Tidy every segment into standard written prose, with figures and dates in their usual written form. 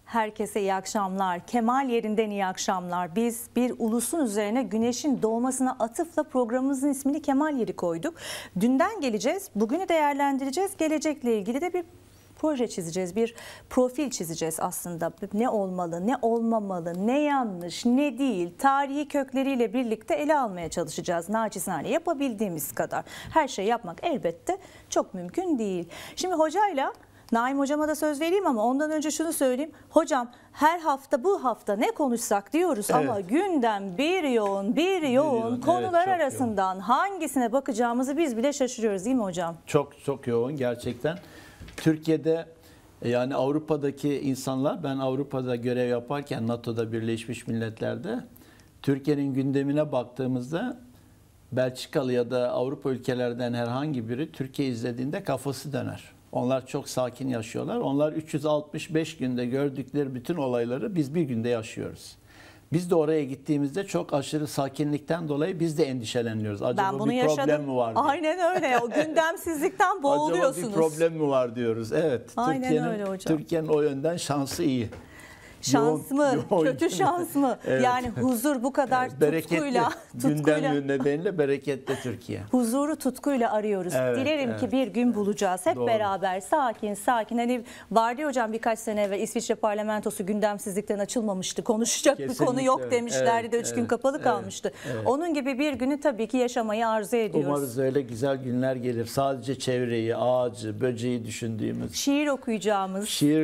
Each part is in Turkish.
Herkese iyi akşamlar. Kemal Yerinden iyi akşamlar. Biz bir ulusun üzerine güneşin doğmasına atıfla programımızın ismini Kemal Yeri koyduk. Dünden geleceğiz, bugünü değerlendireceğiz. Gelecekle ilgili de bir proje çizeceğiz, bir profil çizeceğiz aslında. Ne olmalı, ne olmamalı, ne yanlış, ne değil, tarihi kökleriyle birlikte ele almaya çalışacağız. Naçizane yapabildiğimiz kadar. Her şeyi yapmak elbette çok mümkün değil. Şimdi hocayla, Naim hocama da söz vereyim ama ondan önce şunu söyleyeyim. Hocam her hafta bu hafta ne konuşsak diyoruz ama gündem bir yoğun konular arasından yoğun. Hangisine bakacağımızı biz bile şaşırıyoruz değil mi hocam? Çok yoğun gerçekten. Türkiye'de yani Avrupa'daki insanlar, ben Avrupa'da görev yaparken NATO'da, Birleşmiş Milletler'de Türkiye'nin gündemine baktığımızda Belçikalı ya da Avrupa ülkelerden herhangi biri Türkiye izlediğinde kafası döner. Onlar çok sakin yaşıyorlar. Onlar 365 günde gördükleri bütün olayları biz bir günde yaşıyoruz. Biz de oraya gittiğimizde çok aşırı sakinlikten dolayı biz de endişeleniyoruz. Acaba ben bunu bir problem mi var diye. Aynen öyle. O gündemsizlikten boğuluyorsunuz. Acaba bir problem mi var diyoruz. Evet. Aynen öyle hocam. Türkiye'nin o yönden şansı iyi. Şans mı? Kötü şans mı? Evet. Yani huzur bu kadar tutkuyla. Gündem nedeniyle bereketli Türkiye. Huzuru tutkuyla arıyoruz. Evet, dilerim ki bir gün bulacağız. Hep beraber sakin. Hani vardı hocam birkaç sene evvel İsviçre parlamentosu gündemsizlikten açılmamıştı. Konuşacak kesinlikle bir konu yok demişlerdi de 3 gün kapalı kalmıştı. Evet. Onun gibi bir günü tabii ki yaşamayı arzu ediyoruz. Umarız öyle güzel günler gelir. Sadece çevreyi, ağacı, böceği düşündüğümüz. Şiir okuyacağımız.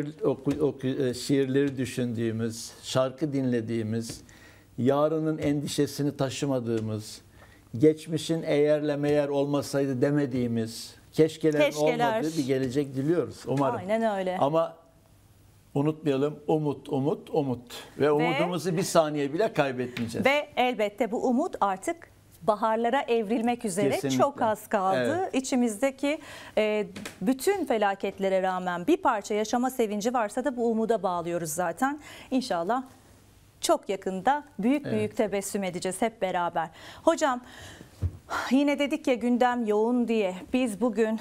Şiirleri düşündüğümüz, şarkı dinlediğimiz, yarının endişesini taşımadığımız, geçmişin eğerle meğer olmasaydı demediğimiz, keşkelerin olmadığı bir gelecek diliyoruz umarım. Aynen öyle. Ama unutmayalım, umut ve umudumuzu bir saniye bile kaybetmeyeceğiz. Ve elbette bu umut artık baharlara evrilmek üzere. Kesinlikle. Çok az kaldı. Evet. İçimizdeki bütün felaketlere rağmen bir parça yaşama sevinci varsa da bu umuda bağlıyoruz zaten. İnşallah çok yakında büyük tebessüm edeceğiz hep beraber. Hocam yine dedik ya gündem yoğun diye biz bugün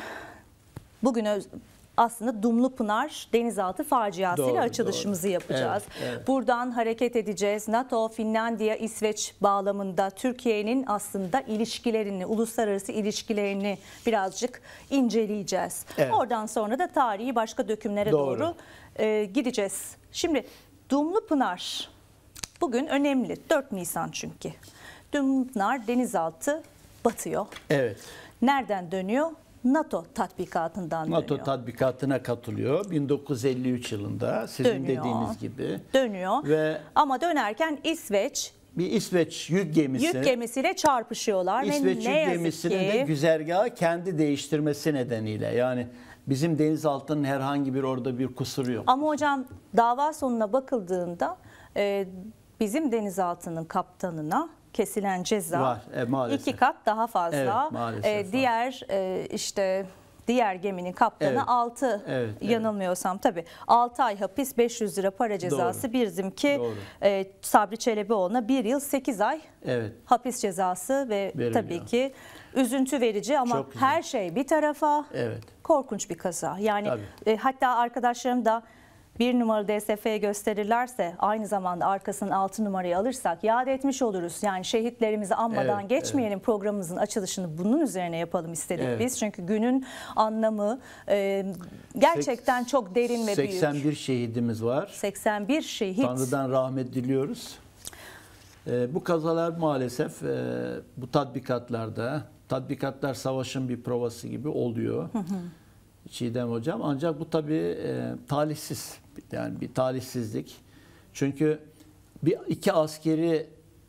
aslında Dumlupınar denizaltı faciasıyla açılışımızı yapacağız. Evet. Buradan hareket edeceğiz. NATO, Finlandiya, İsveç bağlamında Türkiye'nin aslında ilişkilerini, uluslararası ilişkilerini birazcık inceleyeceğiz. Evet. Oradan sonra da tarihi başka dökümlere doğru gideceğiz. Şimdi Dumlupınar bugün önemli. 4 Nisan çünkü. Dumlupınar denizaltı batıyor. Evet. Nereden dönüyor? NATO tatbikatından dönüyor. NATO tatbikatına katılıyor. 1953 yılında sizin dediğiniz gibi. Dönüyor. Ama dönerken bir İsveç yük gemisiyle çarpışıyorlar. İsveç yük gemisinin de güzergahı kendi değiştirmesi nedeniyle. Yani bizim denizaltının herhangi bir orada bir kusuru yok. Ama hocam dava sonuna bakıldığında bizim denizaltının kaptanına kesilen ceza var, 2 kat daha fazla. Evet, diğer geminin kaptanı 6 yanılmıyorsam tabii 6 ay hapis 500 lira para cezası. Bizimki Sabri Çelebioğlu'na 1 yıl 8 ay hapis cezası ve veriliyor. Tabii ki üzüntü verici ama her şey bir tarafa korkunç bir kaza. Yani hatta arkadaşlarım da 1 numaralı DSF'ye gösterirlerse aynı zamanda arkasının 6 numarayı alırsak yad etmiş oluruz. Yani şehitlerimizi anmadan geçmeyelim. Programımızın açılışını bunun üzerine yapalım istedik biz. Çünkü günün anlamı gerçekten çok derin ve büyük. 81 şehidimiz var. 81 şehit. Tanrı'dan rahmet diliyoruz. Bu kazalar maalesef bu tatbikatlar savaşın bir provası gibi oluyor. Çiğdem Hocam. Ancak bu tabii talihsiz. Yani bir talihsizlik. Çünkü iki askeri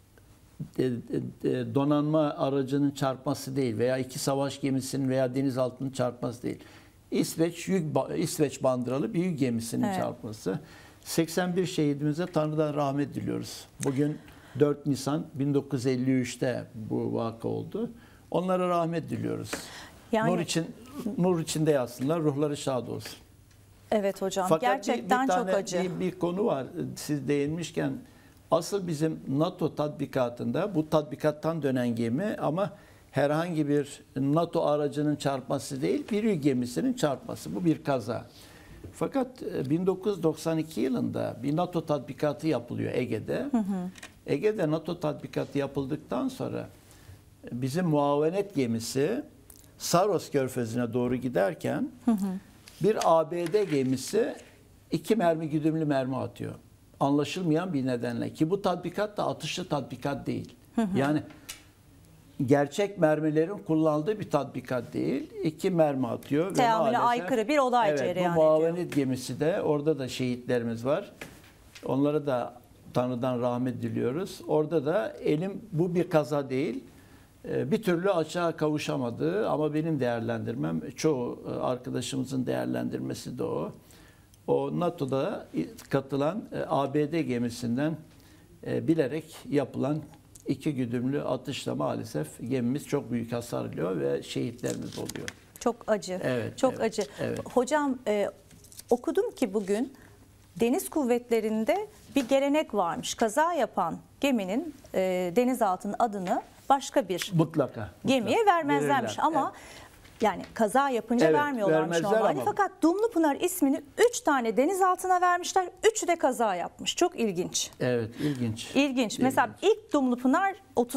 donanma aracının çarpması değil veya 2 savaş gemisinin veya denizaltının çarpması değil. İsveç bandıralı bir yük gemisinin çarpması. 81 şehidimize Tanrı'dan rahmet diliyoruz. Bugün 4 Nisan 1953'te bu vaka oldu. Onlara rahmet diliyoruz. Yani, nur içinde yatsınlar, ruhları şad olsun. Evet hocam, fakat gerçekten çok acı. Bir konu var, siz değinmişken, asıl bizim NATO tatbikatında, bu tatbikattan dönen gemi ama herhangi bir NATO aracının çarpması değil, bir yük gemisinin çarpması. Bu bir kaza. Fakat 1992 yılında bir NATO tatbikatı yapılıyor Ege'de. Ege'de NATO tatbikatı yapıldıktan sonra bizim muavenet gemisi Saros Körfezi'ne doğru giderken bir ABD gemisi 2 güdümlü mermi atıyor. Anlaşılmayan bir nedenle, ki bu tatbikat da atışlı tatbikat değil. Yani gerçek mermilerin kullanıldığı bir tatbikat değil. 2 mermi atıyor. Teamüle aykırı bir olay cereyan ediyor. Bu muavenet gemisi de, orada da şehitlerimiz var. Onlara da Tanrı'dan rahmet diliyoruz. Orada da bu bir kaza değil. Bir türlü açığa kavuşamadığı, ama benim değerlendirmem, çoğu arkadaşımızın değerlendirmesi de o. O NATO'da katılan ABD gemisinden bilerek yapılan 2 güdümlü atışla maalesef gemimiz çok büyük hasar alıyor ve şehitlerimiz oluyor. Çok acı. Evet, çok evet, acı. evet. Hocam okudum ki bugün Deniz Kuvvetleri'nde bir gelenek varmış. Kaza yapan geminin denizaltının adını başka bir Mutlaka. gemiye vermezlermiş. Verirler. Ama yani kaza yapınca Evet, vermiyorlarmış vermezler normalde. ama. Fakat Dumlupınar ismini 3 tane denizaltına vermişler. 3'ü de kaza yapmış. Çok ilginç. Evet, ilginç. İlginç. Mesela ilk Dumlupınar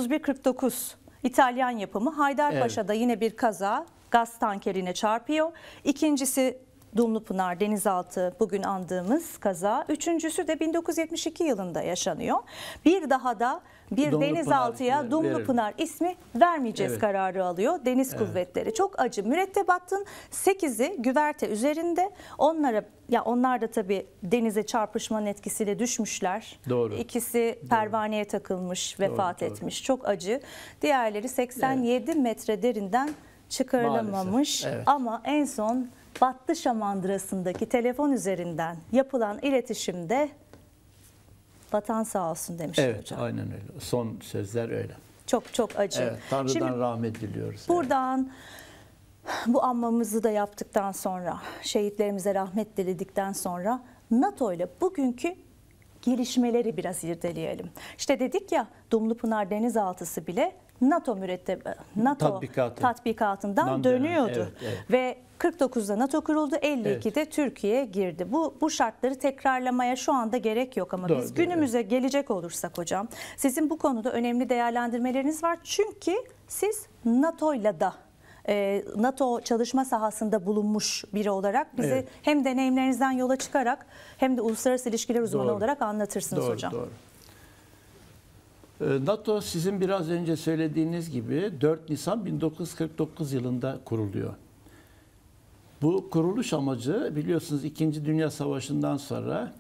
3149 İtalyan yapımı. Haydarpaşa'da yine bir kaza, gaz tankerine çarpıyor. İkincisi Dumlupınar denizaltı, bugün andığımız kaza. Üçüncüsü de 1972 yılında yaşanıyor. Bir daha da bir Dumlupınar denizaltıya ismi Dumlupınar ismi vermeyeceğiz Evet. kararı alıyor Deniz Kuvvetleri. Çok acı. Mürettebatın 8'i güverte üzerinde. Onlar da tabii denize çarpışmanın etkisiyle düşmüşler. Doğru. İkisi pervaneye takılmış, vefat doğru. etmiş. Çok acı. Diğerleri 87 metre derinden çıkarılamamış. Maalesef, evet. Ama en son Battı Şamandırası'ndaki telefon üzerinden yapılan iletişimde vatan sağ olsun demiş Evet, hocam. aynen öyle. Son sözler öyle. Çok çok acı. Evet, Tanrı'dan Şimdi rahmet diliyoruz. buradan bu anmamızı da yaptıktan sonra, şehitlerimize rahmet diledikten sonra NATO ile bugünkü gelişmeleri biraz irdeleyelim. İşte dedik ya, Dumlupınar denizaltısı bile NATO tatbikatından dönüyordu. Evet, evet. Ve 49'da NATO kuruldu, 52'de Türkiye girdi. Bu şartları tekrarlamaya şu anda gerek yok ama Doğru, biz günümüze gelecek olursak hocam, sizin bu konuda önemli değerlendirmeleriniz var. Çünkü siz NATO'yla da NATO çalışma sahasında bulunmuş biri olarak bize Evet. hem deneyimlerinizden yola çıkarak hem de uluslararası ilişkiler uzmanı Doğru. olarak anlatırsınız Doğru, hocam. doğru. NATO sizin biraz önce söylediğiniz gibi 4 Nisan 1949 yılında kuruluyor. Bu kuruluş amacı, biliyorsunuz, 2. Dünya Savaşı'ndan sonra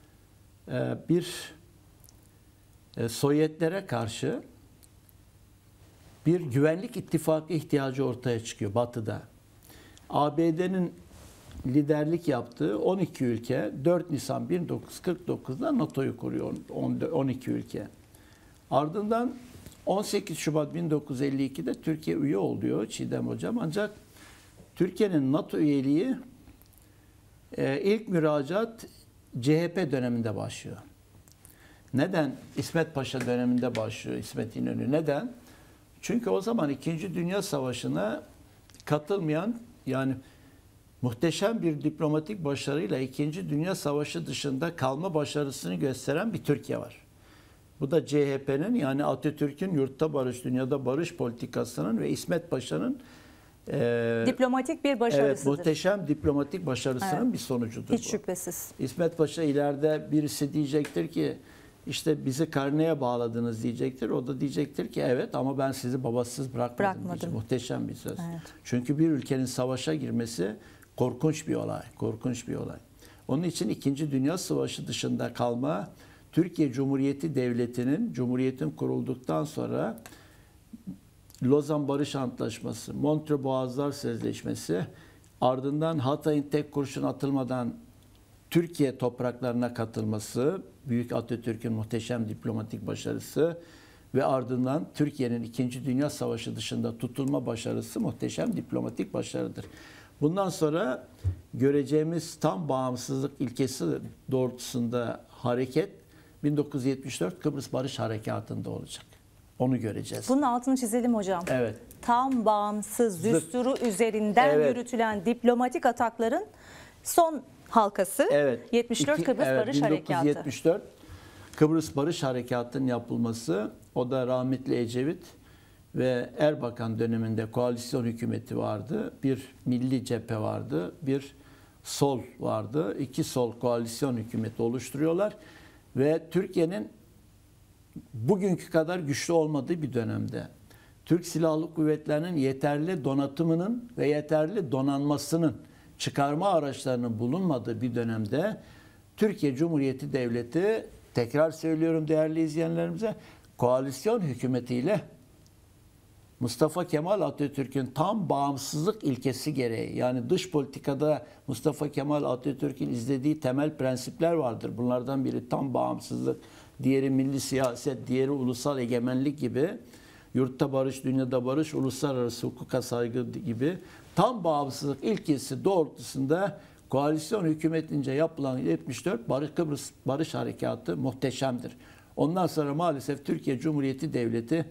Sovyetlere karşı bir güvenlik ittifakı ihtiyacı ortaya çıkıyor Batı'da. ABD'nin liderlik yaptığı 12 ülke 4 Nisan 1949'da NATO'yu kuruyor, 12 ülke. Ardından 18 Şubat 1952'de Türkiye üye oluyor Çiğdem Hocam. Ancak Türkiye'nin NATO üyeliği ilk müracaat CHP döneminde başlıyor. Neden? İsmet Paşa döneminde başlıyor, İsmet İnönü. Neden? Çünkü o zaman 2. Dünya Savaşı'na katılmayan, yani muhteşem bir diplomatik başarıyla 2. Dünya Savaşı dışında kalma başarısını gösteren bir Türkiye var. Bu da CHP'nin, yani Atatürk'ün yurtta barış, dünyada barış politikasının ve İsmet Paşa'nın Diplomatik bir başarısıdır. evet, muhteşem diplomatik başarısının bir sonucudur. Hiç şüphesiz. İsmet Paşa ileride birisi diyecektir ki işte bizi karneye bağladınız diyecektir. O da diyecektir ki evet, ama ben sizi babasız bırakmadım. Diyecek. Muhteşem bir söz. Evet. Çünkü bir ülkenin savaşa girmesi korkunç bir olay. Korkunç bir olay. Onun için 2. Dünya Savaşı dışında kalma, Türkiye Cumhuriyeti Devleti'nin, Cumhuriyet'in kurulduktan sonra Lozan Barış Antlaşması, Montreux Boğazlar Sözleşmesi, ardından Hatay'ın tek kurşun atılmadan Türkiye topraklarına katılması, Büyük Atatürk'ün muhteşem diplomatik başarısı ve ardından Türkiye'nin 2. Dünya Savaşı dışında tutulma başarısı muhteşem diplomatik başarıdır. Bundan sonra göreceğimiz tam bağımsızlık ilkesi doğrultusunda hareket 1974 Kıbrıs Barış Harekatı'nda olacak. Onu göreceğiz. Bunun altını çizelim hocam. Evet. Tam bağımsız düsturu üzerinden Evet. yürütülen diplomatik atakların son halkası. Evet. 74 Kıbrıs Barış Harekatı. 1974 Kıbrıs Barış Harekatı'nın yapılması, o da rahmetli Ecevit ve Erbakan döneminde koalisyon hükümeti vardı. Bir milli cephe vardı, bir sol vardı. İki sol koalisyon hükümeti oluşturuyorlar ve Türkiye'nin bugünkü kadar güçlü olmadığı bir dönemde Türk Silahlı Kuvvetleri'nin yeterli donatımının ve yeterli donanmasının, çıkarma araçlarının bulunmadığı bir dönemde Türkiye Cumhuriyeti Devleti, tekrar söylüyorum değerli izleyenlerimize, koalisyon hükümetiyle Mustafa Kemal Atatürk'ün tam bağımsızlık ilkesi gereği, yani dış politikada Mustafa Kemal Atatürk'ün izlediği temel prensipler vardır. Bunlardan biri tam bağımsızlık, diğeri milli siyaset, diğeri ulusal egemenlik gibi, yurtta barış, dünyada barış, uluslararası hukuka saygı gibi tam bağımsızlık ilkesi doğrultusunda koalisyon hükümetince yapılan 74 Kıbrıs Barış Harekatı muhteşemdir. Ondan sonra maalesef Türkiye Cumhuriyeti Devleti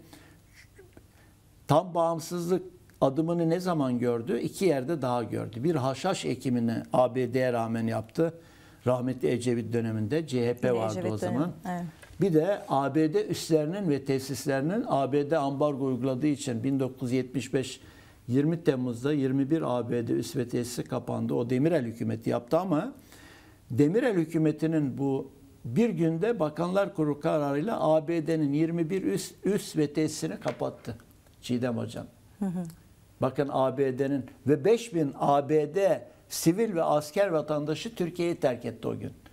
tam bağımsızlık adımını ne zaman gördü? İki yerde daha gördü. Bir haşhaş ekimini ABD'ye rağmen yaptı. Rahmetli Ecevit döneminde CHP vardı Ecevit o zaman. Evet. Bir de ABD üslerinin ve tesislerinin ABD ambargo uyguladığı için 1975 20 Temmuz'da 21 ABD üs ve tesisi kapandı. O Demirel hükümeti yaptı ama Demirel hükümetinin bu bir günde Bakanlar Kurulu kararıyla ABD'nin 21 üs ve tesisini kapattı. Çiğdem Hocam. Bakın ABD'nin ve 5000 ABD sivil ve asker vatandaşı Türkiye'yi terk etti o gün.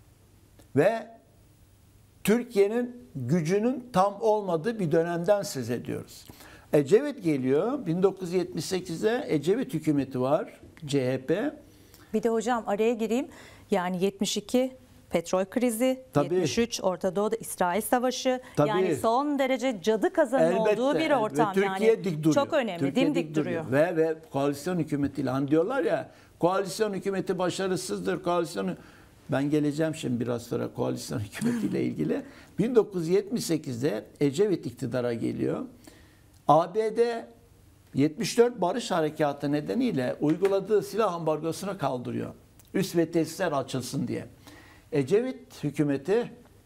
Ve Türkiye'nin gücünün tam olmadığı bir dönemden söz ediyoruz. Ecevit geliyor. 1978'de Ecevit hükümeti var. CHP. Bir de hocam araya gireyim. Yani 72 petrol krizi, Tabii. 73 Orta Doğu'da İsrail Savaşı. Tabii. Yani son derece cadı kazanın Elbette. olduğu bir ortam. Ve Türkiye yani dik duruyor. çok önemli. Türkiye Dimdik duruyor. Ve koalisyon hükümetiyle hani diyorlar ya, koalisyon hükümeti başarısızdır. Ben geleceğim şimdi biraz sonra koalisyon hükümetiyle ilgili. 1978'de Ecevit iktidara geliyor. ABD 74 Barış Harekatı nedeniyle uyguladığı silah ambargosunu kaldırıyor. Üs ve tesisler açılsın diye. Ecevit hükümeti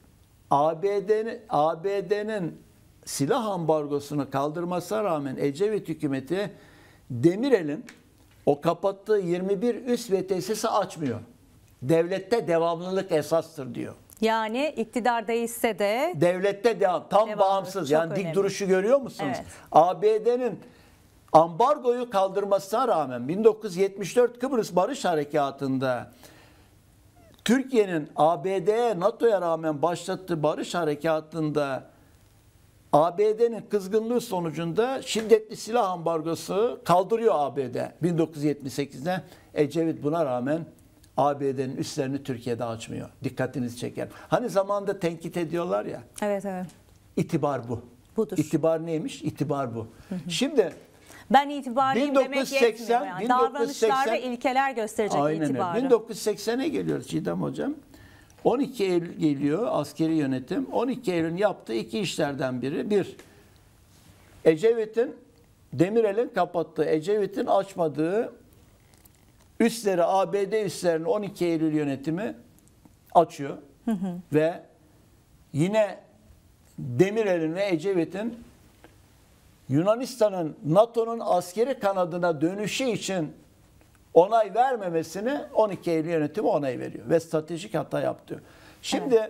ABD'nin silah ambargosunu kaldırmasına rağmen Ecevit hükümeti Demirel'in o kapattığı 21 üs ve tesisi açmıyor. Devlette devamlılık esastır diyor. Yani iktidar değişse de Devlette tam bağımsız. Yani önemli. dik duruşu görüyor musunuz? Evet. ABD'nin ambargoyu kaldırmasına rağmen 1974 Kıbrıs Barış Harekatı'nda Türkiye'nin ABD'ye, NATO'ya rağmen başlattığı barış harekatında ABD'nin kızgınlığı sonucunda şiddetli silah ambargosu kaldırıyor ABD 1978'de. Ecevit buna rağmen ABD'nin üslerini Türkiye'de açmıyor. Dikkatinizi çeker. Hani zamanında tenkit ediyorlar ya. evet. İtibar bu. Budur. İtibar neymiş? İtibar bu. Şimdi Ben itibarlıyım demek 1980, yetmiyor. Yani. 1980 Davranışlar ve ilkeler gösterecek aynen itibarı. öyle. 1980'e geliyoruz Çiğdem Hocam. 12 Eylül geliyor askeri yönetim. 12 Eylül'ün yaptığı iki işlerden biri. Bir, Ecevit'in, Demirel'in kapattığı, Ecevit'in açmadığı üsleri, ABD üslerinin 12 Eylül yönetimi açıyor. Ve yine Demirel'in ve Ecevit'in Yunanistan'ın NATO'nun askeri kanadına dönüşü için onay vermemesini 12 Eylül yönetimi onay veriyor. Ve stratejik hata yaptı. Şimdi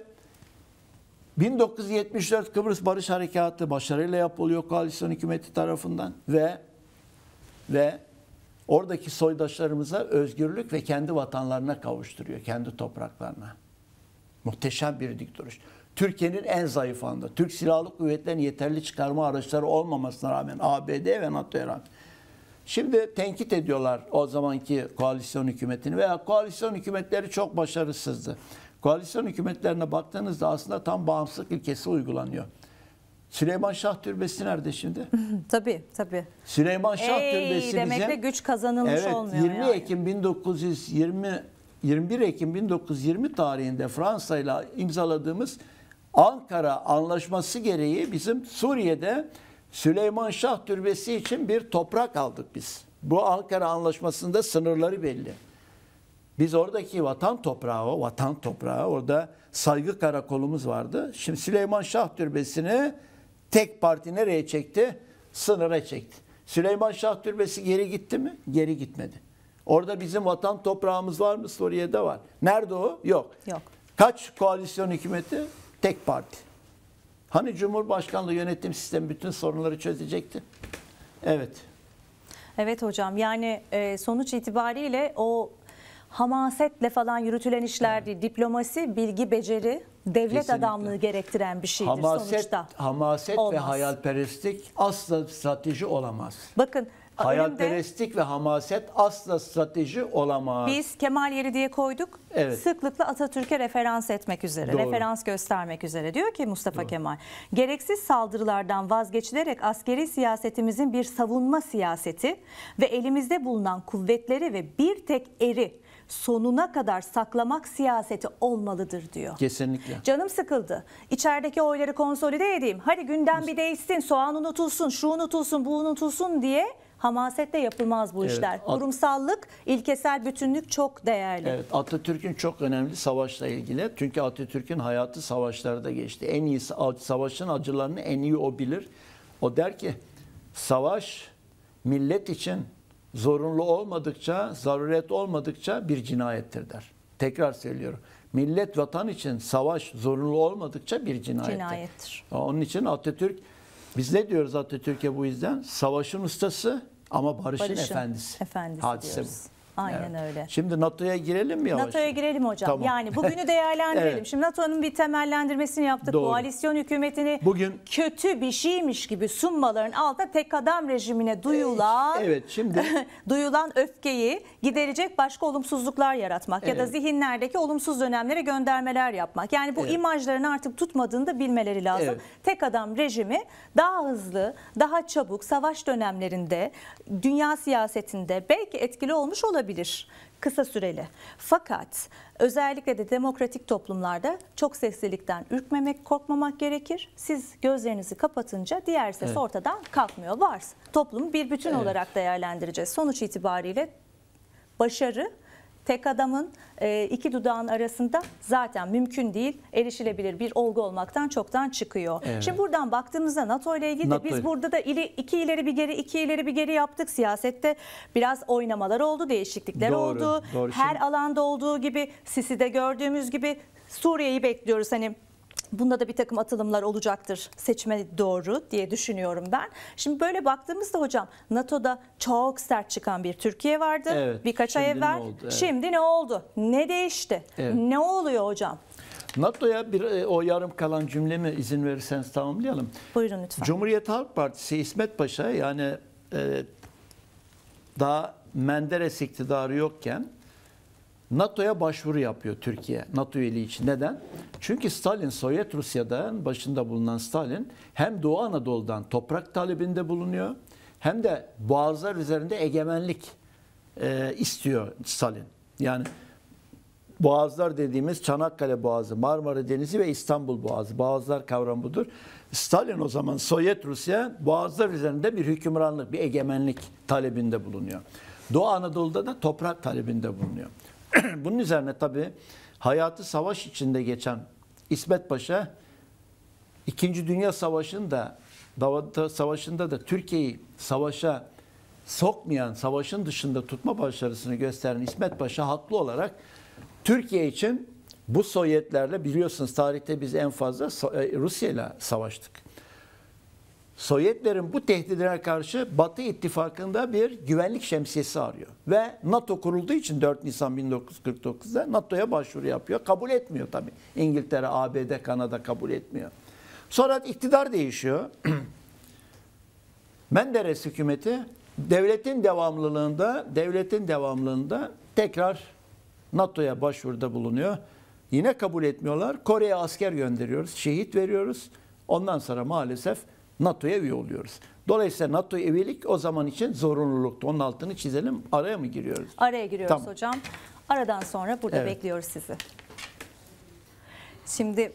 1974 Kıbrıs Barış Harekatı başarıyla yapılıyor koalisyon hükümeti tarafından ve oradaki soydaşlarımıza özgürlük ve kendi vatanlarına kavuşturuyor. Kendi topraklarına. Muhteşem bir dik duruş. Türkiye'nin en zayıf anda. Türk Silahlı Kuvvetleri'nin yeterli çıkarma araçları olmamasına rağmen ABD ve NATO'ya rağmen. Şimdi tenkit ediyorlar o zamanki koalisyon hükümetini veya koalisyon hükümetleri çok başarısızdı. Koalisyon hükümetlerine baktığınızda aslında tam bağımsızlık ilkesi uygulanıyor. Süleyman Şah Türbesi nerede şimdi? Tabii. Süleyman Şah Türbesi demek de güç kazanılmış olmuyor. 20 yani. Ekim 21 Ekim 1920 tarihinde Fransa ile imzaladığımız Ankara Anlaşması gereği bizim Suriye'de Süleyman Şah Türbesi için bir toprak aldık biz. Bu Ankara Anlaşması'nda sınırları belli. Biz oradaki vatan toprağı orada saygı karakolumuz vardı. Şimdi Süleyman Şah Türbesi'ni tek parti nereye çekti? Sınıra çekti. Süleyman Şah Türbesi geri gitti mi? Geri gitmedi. Orada bizim vatan toprağımız var mı? Suriye'de var. Nerede o? Yok. Yok. Kaç koalisyon hükümeti? Tek parti. Hani Cumhurbaşkanlığı yönetim sistemi bütün sorunları çözecekti? Evet. Evet hocam, yani sonuç itibariyle o hamasetle falan yürütülen işler değil. Diplomasi, bilgi, beceri, devlet Kesinlikle. adamlığı gerektiren bir şeydir sonuçta. Hamaset Olmaz. ve hayalperestlik asla strateji olamaz. Bakın Hayalperestlik ve hamaset asla strateji olamaz. biz Kemal Yeri diye koyduk. Evet. Sıklıkla Atatürk'e referans etmek üzere, Doğru. referans göstermek üzere. Diyor ki Mustafa Kemal, gereksiz saldırılardan vazgeçilerek askeri siyasetimizin bir savunma siyaseti ve elimizde bulunan kuvvetleri ve bir tek eri sonuna kadar saklamak siyaseti olmalıdır diyor. Kesinlikle. Canım sıkıldı. İçerideki oyları konsolide edeyim. Hadi gündem bir değişsin, soğan unutulsun, şu unutulsun, bu unutulsun diye hamasetle yapılmaz bu Evet, işler. Kurumsallık, ilkesel bütünlük çok değerli. Evet, Atatürk'ün çok önemli savaşla ilgili. Çünkü Atatürk'ün hayatı savaşlarda geçti. En iyi savaşın acılarını en iyi o bilir. O der ki savaş millet için zorunlu olmadıkça, zaruret olmadıkça bir cinayettir der. Tekrar söylüyorum. Millet vatan için savaş zorunlu olmadıkça bir cinayettir. Onun için Atatürk, biz ne diyoruz Atatürk'e bu yüzden? Savaşın ustası ama barışın efendisi. Hadise diyoruz. bu. Aynen öyle. Şimdi NATO'ya girelim mi yavaş? NATO'ya girelim hocam. Tamam. Yani bugünü değerlendirelim. Evet. Şimdi NATO'nun bir temellendirmesini yaptık. Doğru. Koalisyon hükümetini Bugün kötü bir şeymiş gibi sunmaların altında tek adam rejimine duyulan evet, şimdi duyulan öfkeyi giderecek başka olumsuzluklar yaratmak ya da Evet. zihinlerdeki olumsuz dönemlere göndermeler yapmak. Yani bu Evet. imajların artık tutmadığını da bilmeleri lazım. Evet. Tek adam rejimi daha hızlı, daha çabuk savaş dönemlerinde dünya siyasetinde belki etkili olmuş olabilir. Kısa süreli. Fakat özellikle de demokratik toplumlarda çok seslilikten ürkmemek, korkmamak gerekir. Siz gözlerinizi kapatınca diğer ses Evet. ortadan kalkmıyor. Var. Toplumu bir bütün Evet. olarak değerlendireceğiz. Sonuç itibariyle başarı tek adamın iki dudağın arasında zaten mümkün değil, erişilebilir bir olgu olmaktan çoktan çıkıyor. Evet. Şimdi buradan baktığımızda NATO ile ilgili de biz burada da iki ileri bir geri, iki ileri bir geri yaptık. Siyasette biraz oynamalar oldu, değişiklikler oldu. Doğru. Her Şimdi alanda olduğu gibi, Sisi'de gördüğümüz gibi Suriye'yi bekliyoruz. Hani bunda da bir takım atılımlar olacaktır seçime doğru diye düşünüyorum ben. Şimdi böyle baktığımızda hocam NATO'da çok sert çıkan bir Türkiye vardı Evet, birkaç ay şimdi ne evvel. oldu? Evet. Şimdi ne oldu? Ne değişti? Evet. Ne oluyor hocam? NATO'ya bir o yarım kalan cümlemi izin verirseniz tamamlayalım. Buyurun lütfen. Cumhuriyet Halk Partisi İsmet Paşa yani daha Menderes iktidarı yokken NATO'ya başvuru yapıyor Türkiye, NATO üyeliği için. Neden? Çünkü Stalin, Sovyet Rusya'da başında bulunan Stalin hem Doğu Anadolu'dan toprak talebinde bulunuyor hem de boğazlar üzerinde egemenlik istiyor Stalin. Yani boğazlar dediğimiz Çanakkale Boğazı, Marmara Denizi ve İstanbul Boğazı. Boğazlar kavramı budur. Stalin o zaman Sovyet Rusya boğazlar üzerinde bir hükümranlık, bir egemenlik talebinde bulunuyor. Doğu Anadolu'da da toprak talebinde bulunuyor. Bunun üzerine tabii hayatı savaş içinde geçen İsmet Paşa 2. Dünya Savaşı'nda da Türkiye'yi savaşa sokmayan, savaşın dışında tutma başarısını gösteren İsmet Paşa haklı olarak Türkiye için bu Sovyetlerle, biliyorsunuz tarihte biz en fazla Rusya ile savaştık. Sovyetlerin bu tehdidine karşı Batı ittifakında bir güvenlik şemsiyesi arıyor. Ve NATO kurulduğu için 4 Nisan 1949'da NATO'ya başvuru yapıyor. Kabul etmiyor tabii. İngiltere, ABD, Kanada kabul etmiyor. Sonra iktidar değişiyor. Menderes hükümeti devletin devamlılığında tekrar NATO'ya başvuruda bulunuyor. Yine kabul etmiyorlar. Kore'ye asker gönderiyoruz, şehit veriyoruz. Ondan sonra maalesef NATO'ya üye oluyoruz. Dolayısıyla NATO üyelik o zaman için zorunluluktu. Onun altını çizelim. Araya mı giriyoruz? Araya giriyoruz Tamam. hocam. Aradan sonra burada Evet. bekliyoruz sizi. Şimdi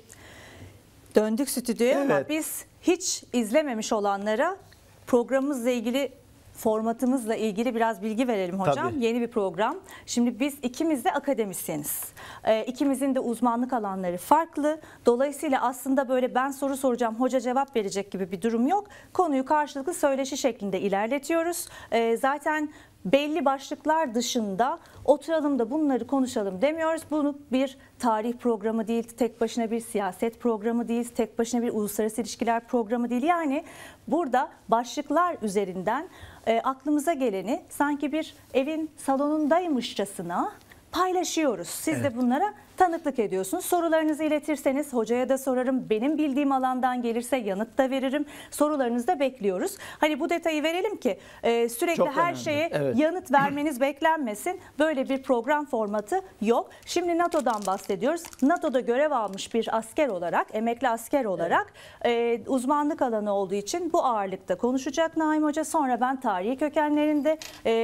döndük stüdyoya ama Evet. biz hiç izlememiş olanlara programımızla ilgili formatımızla ilgili biraz bilgi verelim hocam. Tabii. Yeni bir program. Şimdi biz ikimiz de akademisyeniz. İkimizin de uzmanlık alanları farklı. Dolayısıyla aslında böyle ben soru soracağım, hoca cevap verecek gibi bir durum yok. Konuyu karşılıklı söyleşi şeklinde ilerletiyoruz. Zaten belli başlıklar dışında oturalım da bunları konuşalım demiyoruz. Bunu bir tarih programı değil, tek başına bir siyaset programı değil, tek başına bir uluslararası ilişkiler programı değil. Yani burada başlıklar üzerinden aklımıza geleni sanki bir evin salonundaymışçasına paylaşıyoruz. Siz de bunlara tanıklık ediyorsunuz. Sorularınızı iletirseniz hocaya da sorarım. Benim bildiğim alandan gelirse yanıt da veririm. Sorularınızı da bekliyoruz. Hani bu detayı verelim ki sürekli Çok her önemli. şeye Evet. yanıt vermeniz beklenmesin. Böyle bir program formatı yok. Şimdi NATO'dan bahsediyoruz. NATO'da görev almış bir asker olarak, emekli asker olarak uzmanlık alanı olduğu için bu ağırlıkta konuşacak Naim Hoca. Sonra ben tarihi kökenlerinde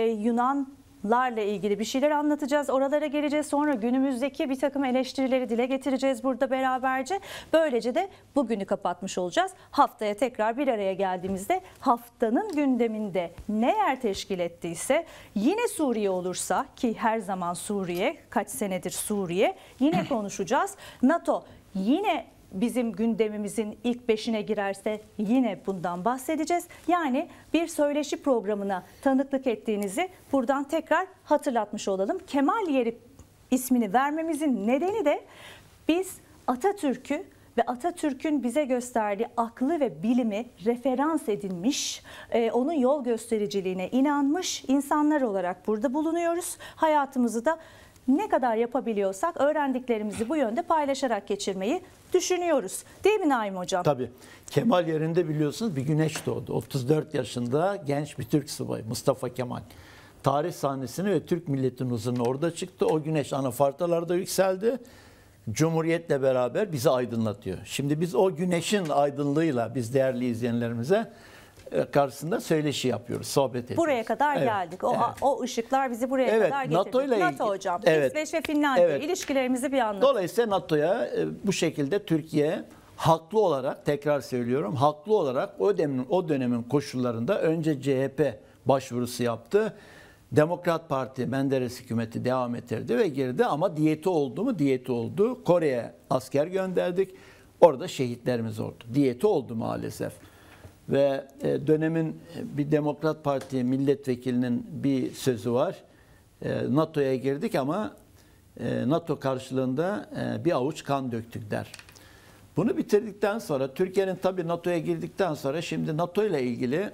Yunanlarla ilgili bir şeyler anlatacağız. Oralara geleceğiz. Sonra günümüzdeki bir takım eleştirileri dile getireceğiz burada beraberce. Böylece de bugünü kapatmış olacağız. Haftaya tekrar bir araya geldiğimizde haftanın gündeminde ne yer teşkil ettiyse, yine Suriye olursa, ki her zaman Suriye, kaç senedir Suriye, yine konuşacağız. NATO yine bizim gündemimizin ilk 5'ine girerse yine bundan bahsedeceğiz. Yani bir söyleşi programına tanıklık ettiğinizi buradan tekrar hatırlatmış olalım. Kemal Yeri ismini vermemizin nedeni de biz Atatürk'ü ve Atatürk'ün bize gösterdiği aklı ve bilimi referans edinmiş, onun yol göstericiliğine inanmış insanlar olarak burada bulunuyoruz. Hayatımızı da ne kadar yapabiliyorsak öğrendiklerimizi bu yönde paylaşarak geçirmeyi düşünüyoruz. Değil mi Naim Hocam? Tabii. Kemal yerinde biliyorsunuz bir güneş doğdu. 34 yaşında genç bir Türk subayı Mustafa Kemal. Tarih sahnesine ve Türk milletinin huzuruna orada çıktı. O güneş anafartalarda yükseldi. Cumhuriyetle beraber bizi aydınlatıyor. Şimdi biz o güneşin aydınlığıyla biz değerli izleyenlerimize karşısında söyleşi yapıyoruz, sohbet ediyoruz. Buraya kadar geldik. O ışıklar bizi buraya kadar getirdi. NATO hocam. İsveç ve Finlandiya ilişkilerimizi bir anlatın. Dolayısıyla NATO'ya bu şekilde Türkiye haklı olarak, tekrar söylüyorum, haklı olarak o dönemin koşullarında önce CHP başvurusu yaptı. Demokrat Parti Menderes hükümeti devam ettirdi ve girdi ama diyeti oldu mu? Diyeti oldu. Kore'ye asker gönderdik. Orada şehitlerimiz oldu. Diyeti oldu maalesef. Ve dönemin bir Demokrat Parti milletvekilinin bir sözü var. NATO'ya girdik ama NATO karşılığında bir avuç kan döktük der. Bunu bitirdikten sonra Türkiye'nin tabii NATO'ya girdikten sonra şimdi NATO ile ilgili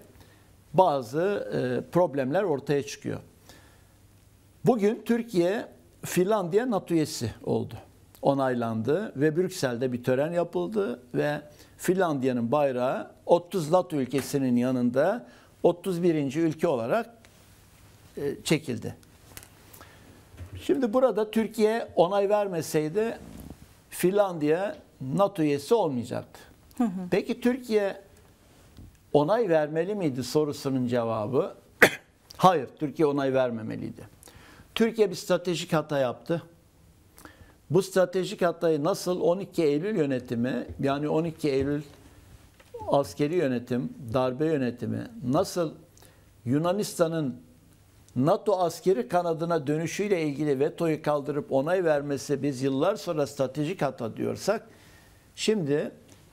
bazı problemler ortaya çıkıyor. Bugün Türkiye Finlandiya NATO üyesi oldu. Onaylandı ve Brüksel'de bir tören yapıldı ve Finlandiya'nın bayrağı 30 NATO ülkesinin yanında 31. ülke olarak çekildi. Şimdi burada Türkiye onay vermeseydi Finlandiya NATO üyesi olmayacaktı. Peki Türkiye onay vermeli miydi sorusunun cevabı hayır, Türkiye onay vermemeliydi. Türkiye bir stratejik hata yaptı. Bu stratejik hatayı nasıl 12 Eylül yönetimi, yani 12 Eylül askeri yönetim, darbe yönetimi nasıl Yunanistan'ın NATO askeri kanadına dönüşüyle ilgili vetoyu kaldırıp onay vermesi biz yıllar sonra stratejik hata diyorsak, şimdi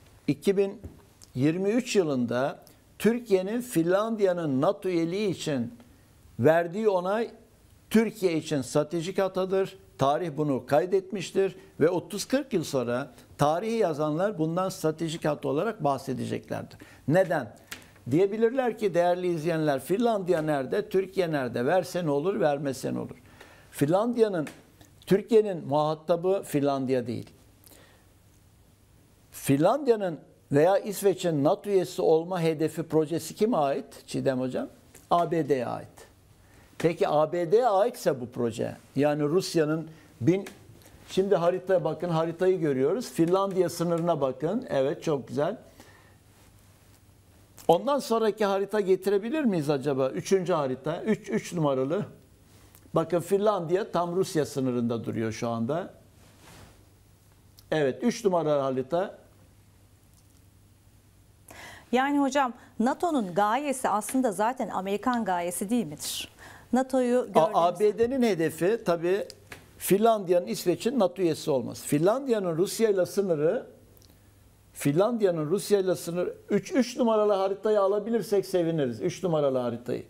2023 yılında Türkiye'nin Finlandiya'nın NATO üyeliği için verdiği onay Türkiye için stratejik hatadır. Tarih bunu kaydetmiştir ve 30-40 yıl sonra tarihi yazanlar bundan stratejik hata olarak bahsedeceklerdir. Neden? Diyebilirler ki değerli izleyenler, Finlandiya nerede, Türkiye nerede? Verse ne olur, vermese ne olur? Türkiye'nin muhatabı Finlandiya değil. Finlandiya'nın veya İsveç'in NATO üyesi olma hedefi, projesi kime ait Çiğdem Hocam? ABD'ye ait. Peki ABD'ye aitse bu proje, yani Rusya'nın şimdi haritaya bakın, haritayı görüyoruz. Finlandiya sınırına bakın. Evet, çok güzel. Ondan sonraki harita getirebilir miyiz acaba? Üçüncü harita. 3 numaralı. Bakın Finlandiya tam Rusya sınırında duruyor şu anda. Evet, 3 numaralı harita. Yani hocam NATO'nun gayesi aslında zaten Amerikan gayesi değil midir? NATO'yu gördüğümüz... ABD'nin hedefi tabii Finlandiya'nın, İsveç'in NATO üyesi olması. Finlandiya'nın Rusya ile sınırı 3 numaralı haritayı alabilirsek seviniriz. 3 numaralı haritayı.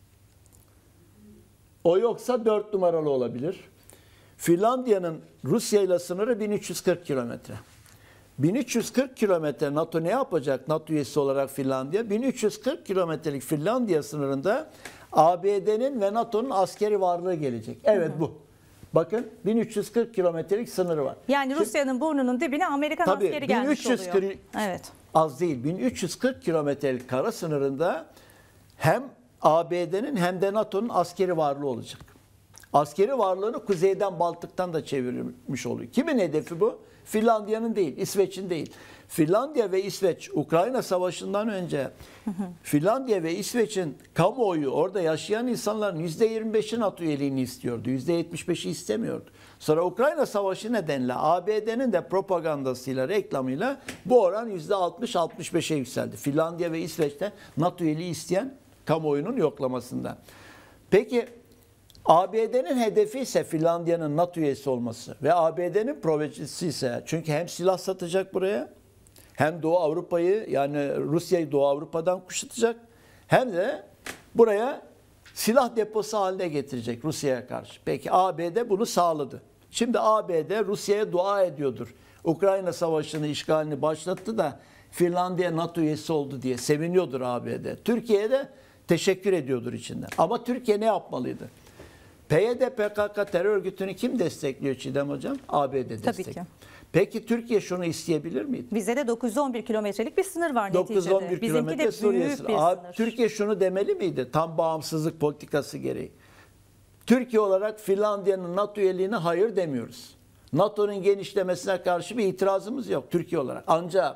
O yoksa 4 numaralı olabilir. Finlandiya'nın Rusya ile sınırı 1340 kilometre. 1340 kilometre NATO ne yapacak? NATO üyesi olarak Finlandiya. 1340 kilometrelik Finlandiya sınırında ABD'nin ve NATO'nun askeri varlığı gelecek. Evet, bu. Bakın 1340 kilometrelik sınırı var. Yani Rusya'nın burnunun dibine Amerikan askeri gelmiş oluyor. Evet. Az değil. 1340 kilometrelik kara sınırında hem ABD'nin hem de NATO'nun askeri varlığı olacak. Askeri varlığını kuzeyden, Baltık'tan da çevirmiş oluyor. Kimin hedefi bu? Finlandiya'nın değil, İsveç'in değil. Finlandiya ve İsveç, Ukrayna Savaşı'ndan önce Finlandiya ve İsveç'in kamuoyu, orada yaşayan insanların %25'i NATO üyeliğini istiyordu. %75'i istemiyordu. Sonra Ukrayna Savaşı nedeniyle ABD'nin de propagandasıyla, reklamıyla bu oran %60-65'e yükseldi. Finlandiya ve İsveç'te NATO üyeliği isteyen kamuoyunun yoklamasında. Peki ABD'nin hedefi ise Finlandiya'nın NATO üyesi olması ve ABD'nin projesi ise, çünkü hem silah satacak buraya, hem Doğu Avrupa'yı, yani Rusya'yı Doğu Avrupa'dan kuşatacak, hem de buraya silah deposu haline getirecek Rusya'ya karşı. Peki ABD bunu sağladı. Şimdi ABD Rusya'ya dua ediyordur. Ukrayna Savaşı'nı, işgalini başlattı da Finlandiya NATO üyesi oldu diye seviniyordur ABD. Türkiye'ye de teşekkür ediyordur içinden. Ama Türkiye ne yapmalıydı? PYD, PKK terör örgütünü kim destekliyor Çiğdem Hocam? ABD destekliyor. Tabii ki. Peki Türkiye şunu isteyebilir miydi? Bize de 911 kilometrelik bir sınır var neticede. 911 Bizimki de büyük bir sınır. Türkiye şunu demeli miydi? Tam bağımsızlık politikası gereği. Türkiye olarak Finlandiya'nın NATO üyeliğine hayır demiyoruz. NATO'nun genişlemesine karşı bir itirazımız yok Türkiye olarak. Ancak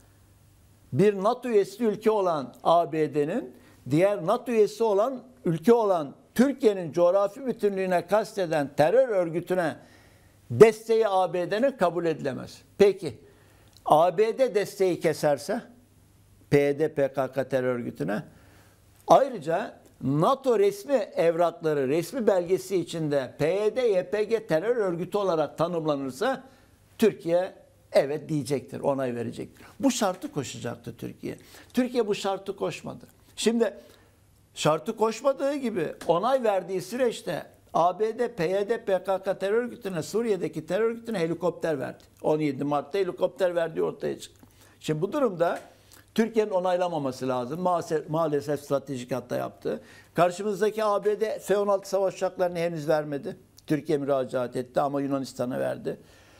bir NATO üyesi ülke olan ABD'nin diğer NATO üyesi olan ülke olan Türkiye'nin coğrafi bütünlüğüne kasteden terör örgütüne desteği ABD'nin kabul edilemez. Peki ABD desteği keserse PYD, PKK terör örgütüne, ayrıca NATO resmi evrakları, resmi belgesi içinde PYD, YPG terör örgütü olarak tanımlanırsa Türkiye evet diyecektir, onay verecektir. Bu şartı koşacaktı Türkiye. Türkiye bu şartı koşmadı. Şimdi şartı koşmadığı gibi onay verdiği süreçte ABD, PYD, PKK terör örgütüne, Suriye'deki terör örgütüne helikopter verdi. 17 Mart'ta helikopter verdiği ortaya çıktı. Şimdi bu durumda Türkiye'nin onaylamaması lazım. Maalesef stratejik hata yaptı. Karşımızdaki ABD F-16 savaş uçaklarını henüz vermedi. Türkiye müracaat etti ama Yunanistan'a verdi.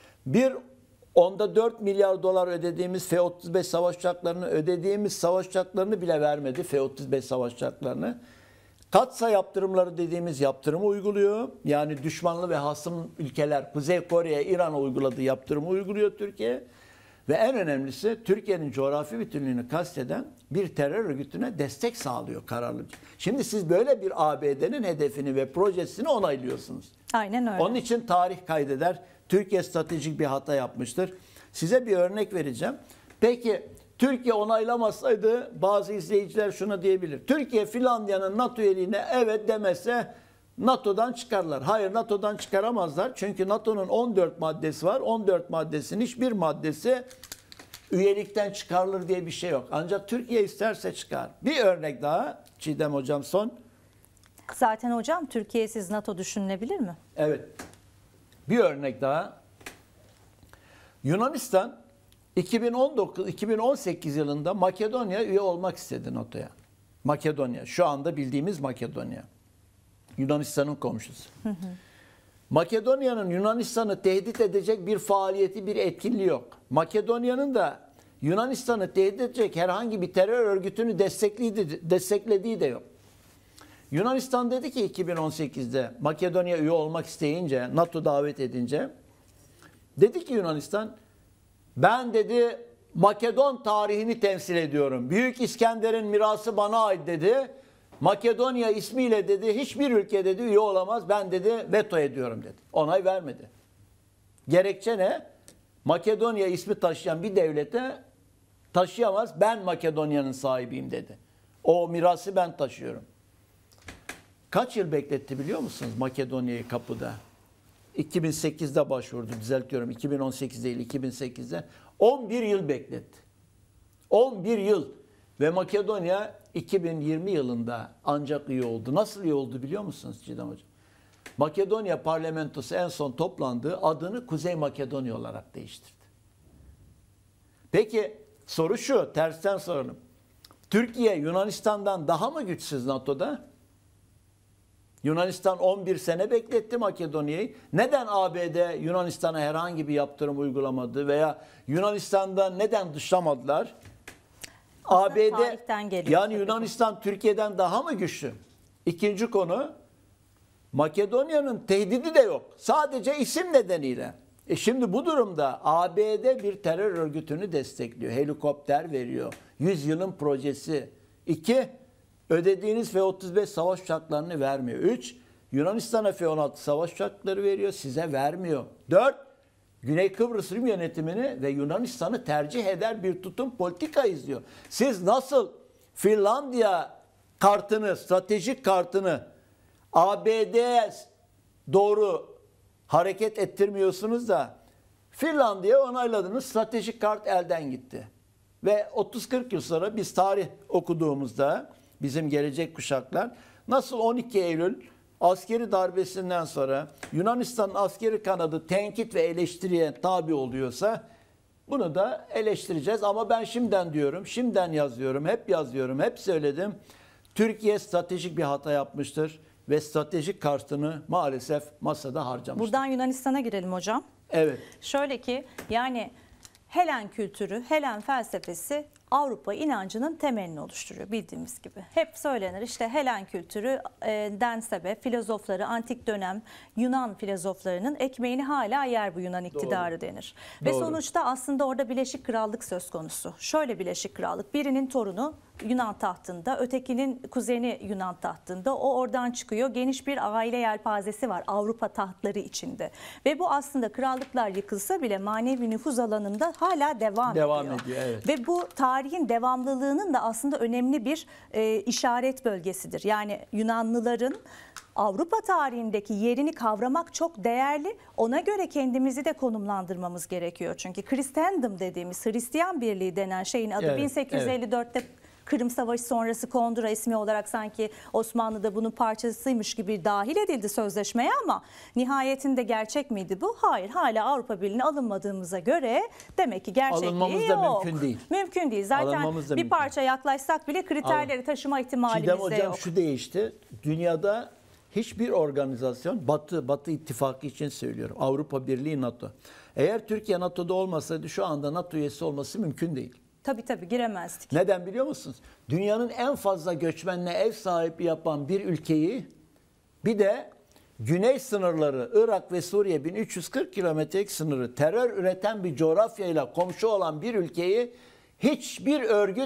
Onda 4 milyar dolar ödediğimiz F-35 savaş uçaklarını bile vermedi. F-35 savaş uçaklarını. Katsa yaptırımları dediğimiz yaptırımı uyguluyor. Yani düşmanlı ve hasım ülkeler Kuzey Kore'ye, İran'a uyguladığı yaptırımı uyguluyor Türkiye. Ve en önemlisi Türkiye'nin coğrafi bütünlüğünü kasteden bir terör örgütüne destek sağlıyor kararlıca. Şimdi siz böyle bir ABD'nin hedefini ve projesini onaylıyorsunuz. Aynen öyle. Onun için tarih kaydeder. Türkiye stratejik bir hata yapmıştır. Size bir örnek vereceğim. Peki Türkiye onaylamasaydı bazı izleyiciler şuna diyebilir. Türkiye Finlandiya'nın NATO üyeliğine evet demese NATO'dan çıkarlar. Hayır, NATO'dan çıkaramazlar. Çünkü NATO'nun 14 maddesi var. 14 maddesinin hiçbir maddesi üyelikten çıkarılır diye bir şey yok. Ancak Türkiye isterse çıkar. Bir örnek daha Çiğdem Hocam son. Zaten hocam Türkiye'siz NATO düşünülebilir mi? Evet. Bir örnek daha. Yunanistan 2018 yılında Makedonya üye olmak istedi NATO'ya. Makedonya, şu anda bildiğimiz Makedonya. Yunanistan'ın komşusu. Makedonya'nın Yunanistan'ı tehdit edecek bir faaliyeti, bir etkinliği yok. Makedonya'nın da Yunanistan'ı tehdit edecek herhangi bir terör örgütünü desteklediği de yok. Yunanistan dedi ki 2018'de Makedonya üye olmak isteyince, NATO davet edince, dedi ki Yunanistan, ben dedi Makedon tarihini temsil ediyorum. Büyük İskender'in mirası bana ait dedi. Makedonya ismiyle dedi hiçbir ülke dedi üye olamaz. Ben dedi veto ediyorum dedi. Onay vermedi. Gerekçe ne? Makedonya ismi taşıyan bir devlete taşıyamaz. Ben Makedonya'nın sahibiyim dedi. O mirası ben taşıyorum. Kaç yıl bekletti biliyor musunuz Makedonya'yı kapıda? 2008'de başvurdu, düzeltiyorum. 2018 değil, 2008'de. 11 yıl bekletti. 11 yıl. Ve Makedonya 2020 yılında ancak üye oldu. Nasıl üye oldu biliyor musunuz Çiğdem Hocam? Makedonya parlamentosu en son toplandığı adını Kuzey Makedonya olarak değiştirdi. Peki soru şu, tersten soralım. Türkiye Yunanistan'dan daha mı güçsüz NATO'da? Yunanistan 11 sene bekletti Makedonya'yı. Neden ABD Yunanistan'a herhangi bir yaptırım uygulamadı veya Yunanistan'dan neden dışlamadılar? Aslında ABD tarihten geliyor yani tabii. Yunanistan Türkiye'den daha mı güçlü? İkinci konu, Makedonya'nın tehdidi de yok. Sadece isim nedeniyle. Şimdi bu durumda ABD bir terör örgütünü destekliyor. Helikopter veriyor. 100 yılın projesi. 2. Ödediğiniz F-35 savaş uçaklarını vermiyor. 3. Yunanistan'a F-16 savaş uçakları veriyor. Size vermiyor. 4. Güney Kıbrıs Rum yönetimini ve Yunanistan'ı tercih eder bir tutum politika izliyor. Siz nasıl Finlandiya kartını, stratejik kartını ABD'ye doğru hareket ettirmiyorsunuz da Finlandiya onayladınız, stratejik kart elden gitti. Ve 30-40 yıl sonra biz tarih okuduğumuzda bizim gelecek kuşaklar nasıl 12 Eylül askeri darbesinden sonra Yunanistan'ın askeri kanadı tenkit ve eleştiriye tabi oluyorsa bunu da eleştireceğiz. Ama ben şimdiden diyorum, şimdiden yazıyorum, hep yazıyorum, hep söyledim. Türkiye stratejik bir hata yapmıştır ve stratejik kartını maalesef masada harcamıştır. Buradan Yunanistan'a girelim hocam. Evet. Şöyle ki yani Helen kültürü, Helen felsefesi Avrupa inancının temelini oluşturuyor bildiğimiz gibi. Hep söylenir işte Helen kültürüden sebep filozofları, antik dönem Yunan filozoflarının ekmeğini hala yer bu Yunan iktidarı denir. Ve Doğru. sonuçta aslında orada Birleşik Krallık söz konusu. Şöyle Birleşik Krallık, birinin torunu Yunan tahtında, ötekinin kuzeni Yunan tahtında. O oradan çıkıyor. Geniş bir aile yelpazesi var Avrupa tahtları içinde. Ve bu aslında krallıklar yıkılsa bile manevi nüfuz alanında hala devam ediyor. Evet. Ve bu tarihin devamlılığının da aslında önemli bir işaret bölgesidir. Yani Yunanlıların Avrupa tarihindeki yerini kavramak çok değerli. Ona göre kendimizi de konumlandırmamız gerekiyor. Çünkü Christendom dediğimiz Hristiyan Birliği denen şeyin adı Evet, 1854'te Kırım Savaşı sonrası Kondura ismi olarak sanki Osmanlı'da bunun parçasıymış gibi dahil edildi sözleşmeye ama nihayetinde gerçek miydi bu? Hayır. Hala Avrupa Birliği'ne alınmadığımıza göre demek ki gerçekliği Alınmamız da yok. mümkün değil. Mümkün değil. Zaten Alınmamız da bir mümkün. parça yaklaşsak bile kriterleri taşıma ihtimalimiz Çiğdem de Hocam yok. şu değişti. Dünyada hiçbir organizasyon Batı İttifakı için söylüyorum. Avrupa Birliği, NATO. Eğer Türkiye NATO'da olmasaydı şu anda NATO üyesi olması mümkün değil. Tabii giremezdik. Neden biliyor musunuz? Dünyanın en fazla göçmenine ev sahipliği yapan bir ülkeyi bir de güney sınırları Irak ve Suriye 1340 kilometrelik sınırı terör üreten bir coğrafyayla komşu olan bir ülkeyi hiçbir örgüt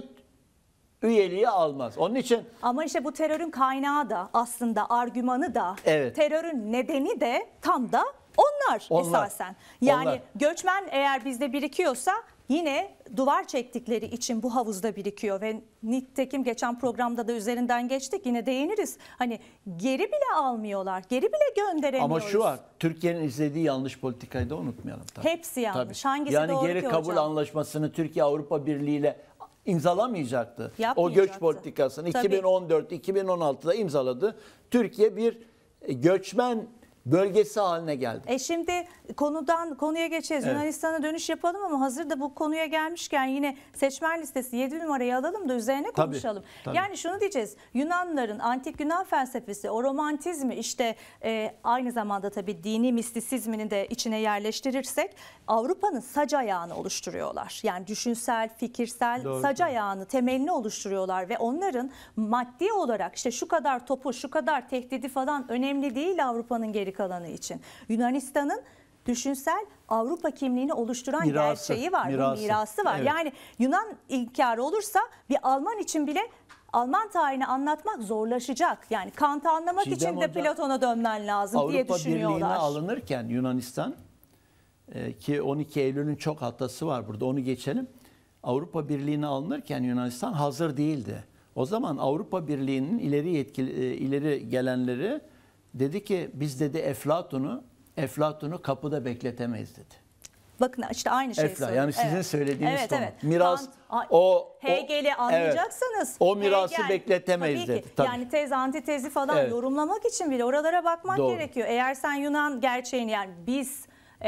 üyeliği almaz. Onun için Ama işte bu terörün kaynağı da aslında argümanı da Evet. terörün nedeni de tam da onlar esasen. Yani Onlar. göçmen eğer bizde birikiyorsa yine duvar çektikleri için bu havuzda birikiyor ve nitekim geçen programda da üzerinden geçtik yine değiniriz. Hani geri bile almıyorlar, geri bile gönderemiyoruz. ama şu var, Türkiye'nin izlediği yanlış politikayı da unutmayalım. Tabii. Hepsi yanlış. Tabii. Hangisi yani doğru geri ki kabul hocam? anlaşmasını Türkiye Avrupa Birliği ile imzalamayacaktı. O göç Yapmayacaktı. politikasını Tabii. 2014-2016'da imzaladı. Türkiye bir göçmen bölgesi haline geldi. Şimdi konuya geçeceğiz. Evet. Yunanistan'a dönüş yapalım ama hazır da bu konuya gelmişken yine seçmen listesi 7 numarayı alalım da üzerine konuşalım. Tabii. Yani şunu diyeceğiz. Yunanlıların antik Yunan felsefesi, o romantizmi işte aynı zamanda tabii dini mistisizmini de içine yerleştirirsek Avrupa'nın sac ayağını oluşturuyorlar. Yani düşünsel, fikirsel Doğru. sac ayağını, temelini oluşturuyorlar ve onların maddi olarak işte şu kadar topu, şu kadar tehdidi falan önemli değil Avrupa'nın geri kalanı için. Yunanistan'ın düşünsel Avrupa kimliğini oluşturan Mirası, gerçeği var. mirası. Bir mirası var. Evet. Yani Yunan inkarı olursa bir Alman için bile Alman tarihini anlatmak zorlaşacak. Yani Kant'ı anlamak Çiğdem için de Hocam, Platon'a dönmen lazım diye Avrupa Birliği'ne düşünüyorlar. alınırken Yunanistan ki 12 Eylül'ün çok hatası var burada, onu geçelim. Avrupa Birliği'ne alınırken Yunanistan hazır değildi. O zaman Avrupa Birliği'nin ileri gelenleri dedi ki biz dedi Eflatun'u kapıda bekletemeyiz dedi. Bakın işte aynı şey söylüyor. Yani sizin söylediğiniz konu. Evet. Miras Hegel'i anlayacaksanız o mirası Hegel, bekletemeyiz tabii ki. dedi. Tabii. Yani tez antitezi falan yorumlamak için bile oralara bakmak Doğru. gerekiyor. Eğer sen Yunan gerçeğini, yani biz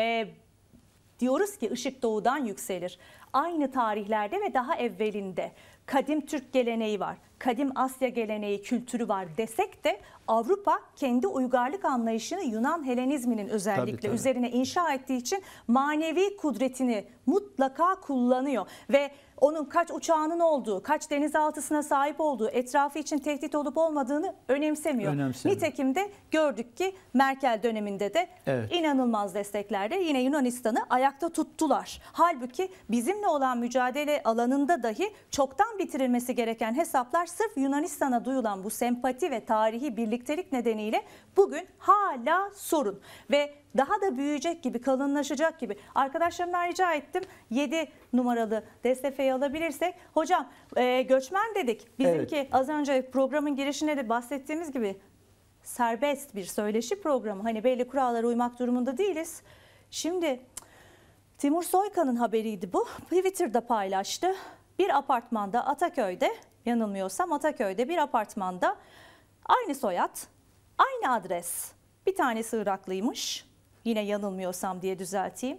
diyoruz ki ışık doğudan yükselir. Aynı tarihlerde ve daha evvelinde kadim Türk geleneği var, kadim Asya geleneği, kültürü var desek de Avrupa kendi uygarlık anlayışını Yunan Helenizminin özellikle Tabii. üzerine inşa ettiği için manevi kudretini mutlaka kullanıyor ve onun kaç uçağının olduğu, kaç denizaltısına sahip olduğu, etrafı için tehdit olup olmadığını önemsemiyor. Nitekim de gördük ki Merkel döneminde de inanılmaz desteklerle yine Yunanistan'ı ayakta tuttular. Halbuki bizimle olan mücadele alanında dahi çoktan bitirilmesi gereken hesaplar sırf Yunanistan'a duyulan bu sempati ve tarihi birliktelik nedeniyle bugün hala sorun ve daha da büyüyecek gibi, kalınlaşacak gibi. Arkadaşlarımdan rica ettim 7 numaralı DSF'yi alabilirsek. Hocam göçmen dedik. Bizimki az önce programın girişinde de bahsettiğimiz gibi serbest bir söyleşi programı. Hani belli kurallara uymak durumunda değiliz. Şimdi Timur Soykan'ın haberiydi bu. Twitter'da paylaştı. Bir apartmanda Ataköy'de, yanılmıyorsam Ataköy'de bir apartmanda aynı soyad, aynı adres. Bir tanesi Iraklıymış. Yine yanılmıyorsam diye düzelteyim.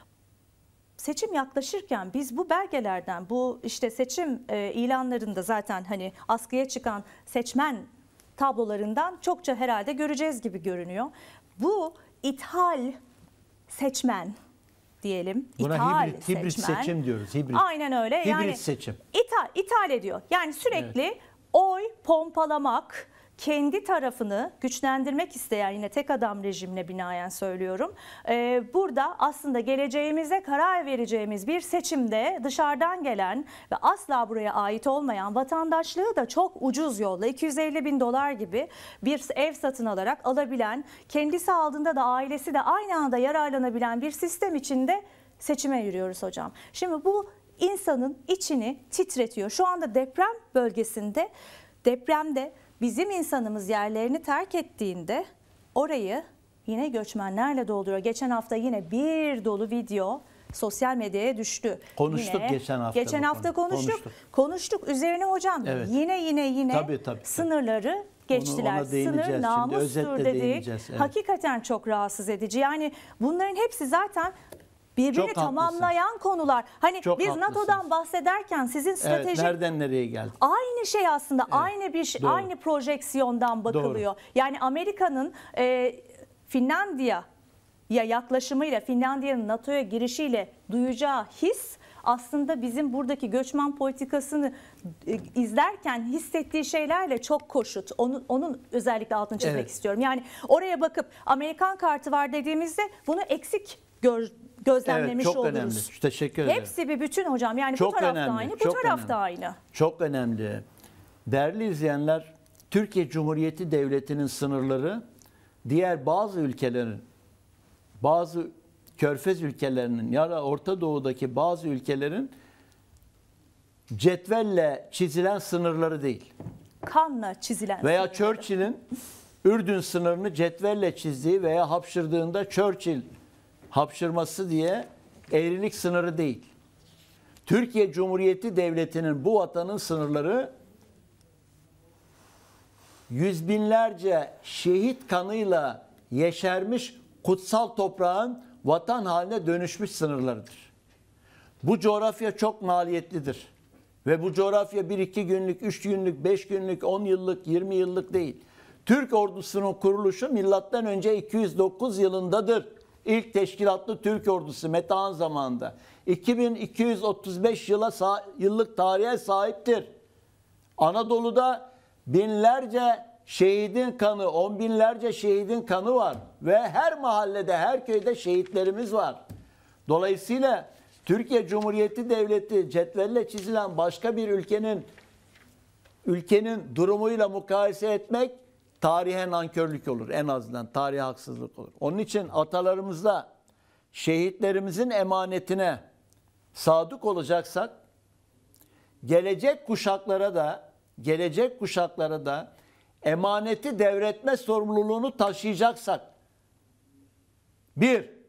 Seçim yaklaşırken biz bu belgelerden, bu işte seçim ilanlarında zaten hani askıya çıkan seçmen tablolarından çokça herhalde göreceğiz gibi görünüyor. Bu ithal seçmen diyelim. Buna hibrit seçim diyoruz. Aynen öyle. Hibrit seçim. İthal ediyor. Yani sürekli oy pompalamak, kendi tarafını güçlendirmek isteyen, yine tek adam rejimine binaen söylüyorum. Burada aslında geleceğimize karar vereceğimiz bir seçimde dışarıdan gelen ve asla buraya ait olmayan vatandaşlığı da çok ucuz yolla 250 bin dolar gibi bir ev satın alarak alabilen, kendisi aldığında da ailesi de aynı anda yararlanabilen bir sistem içinde seçime yürüyoruz hocam. Şimdi bu insanın içini titretiyor. Şu anda deprem bölgesinde, depremde bizim insanımız yerlerini terk ettiğinde orayı yine göçmenlerle dolduruyor. Geçen hafta yine bir dolu video sosyal medyaya düştü. Konuştuk yine, geçen hafta. Konuştuk. Üzerine hocam yine tabii. sınırları geçtiler. Sınır namustur dedik. Hakikaten çok rahatsız edici. Yani bunların hepsi zaten birbirini tamamlayan konular. Hani çok biz haklısınız. NATO'dan bahsederken sizin strateji nereden nereye geldik? Aynı şey aslında, aynı bir şey, aynı projeksiyondan bakılıyor. Doğru. Yani Amerika'nın Finlandiya'ya yaklaşımıyla, Finlandiya'nın NATO'ya girişiyle duyacağı his aslında bizim buradaki göçmen politikasını izlerken hissettiği şeylerle çok koşut. Onun özellikle altını çizmek istiyorum. Yani oraya bakıp Amerikan kartı var dediğimizde bunu eksik gözlemlemiş çok oluruz. önemli. Teşekkür ederim. Hepsi bir bütün hocam. Yani çok bu tarafta önemli, aynı, bu tarafta aynı. Çok önemli. Değerli izleyenler, Türkiye Cumhuriyeti Devleti'nin sınırları diğer bazı ülkelerin, bazı Körfez ülkelerinin ya da Orta Doğu'daki bazı ülkelerin cetvelle çizilen sınırları değil. Kanla çizilen veya sınırları. Churchill'in Ürdün sınırını cetvelle çizdiği veya hapşırdığında Churchill hapşırması diye eğrilik sınırı değil. Türkiye Cumhuriyeti Devleti'nin bu vatanın sınırları yüz binlerce şehit kanıyla yeşermiş kutsal toprağın vatan haline dönüşmüş sınırlarıdır. Bu coğrafya çok maliyetlidir. Ve bu coğrafya 1-2 günlük, 3 günlük, 5 günlük, 10 yıllık, 20 yıllık değil. Türk ordusunun kuruluşu milattan önce 209 yılındadır. İlk teşkilatlı Türk ordusu Metehan zamanında. 2235 yıllık tarihe sahiptir. Anadolu'da binlerce şehidin kanı, on binlerce şehidin kanı var. Ve her mahallede, her köyde şehitlerimiz var. Dolayısıyla Türkiye Cumhuriyeti Devleti cetvelle çizilen başka bir ülkenin durumuyla mukayese etmek tarihe nankörlük olur. En azından tarihe haksızlık olur. Onun için atalarımızda şehitlerimizin emanetine sadık olacaksak gelecek kuşaklara da emaneti devretme sorumluluğunu taşıyacaksak, bir,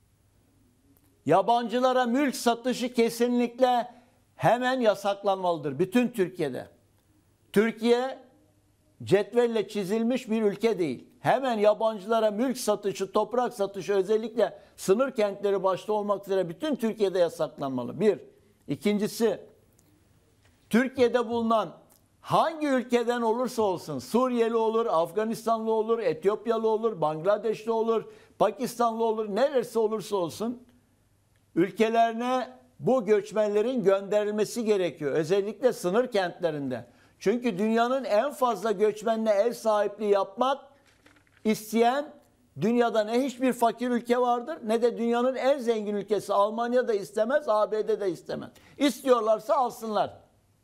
yabancılara mülk satışı kesinlikle hemen yasaklanmalıdır bütün Türkiye'de. Türkiye cetvelle çizilmiş bir ülke değil. Hemen yabancılara mülk satışı, toprak satışı, özellikle sınır kentleri başta olmak üzere bütün Türkiye'de yasaklanmalı. Bir. İkincisi, Türkiye'de bulunan hangi ülkeden olursa olsun, Suriyeli olur, Afganistanlı olur, Etiyopyalı olur, Bangladeşli olur, Pakistanlı olur, neresi olursa olsun ülkelerine bu göçmenlerin gönderilmesi gerekiyor. Özellikle sınır kentlerinde. Çünkü dünyanın en fazla göçmenle ev sahipliği yapmak isteyen dünyada ne hiçbir fakir ülke vardır ne de dünyanın en zengin ülkesi. Almanya da istemez, ABD de istemez. İstiyorlarsa alsınlar.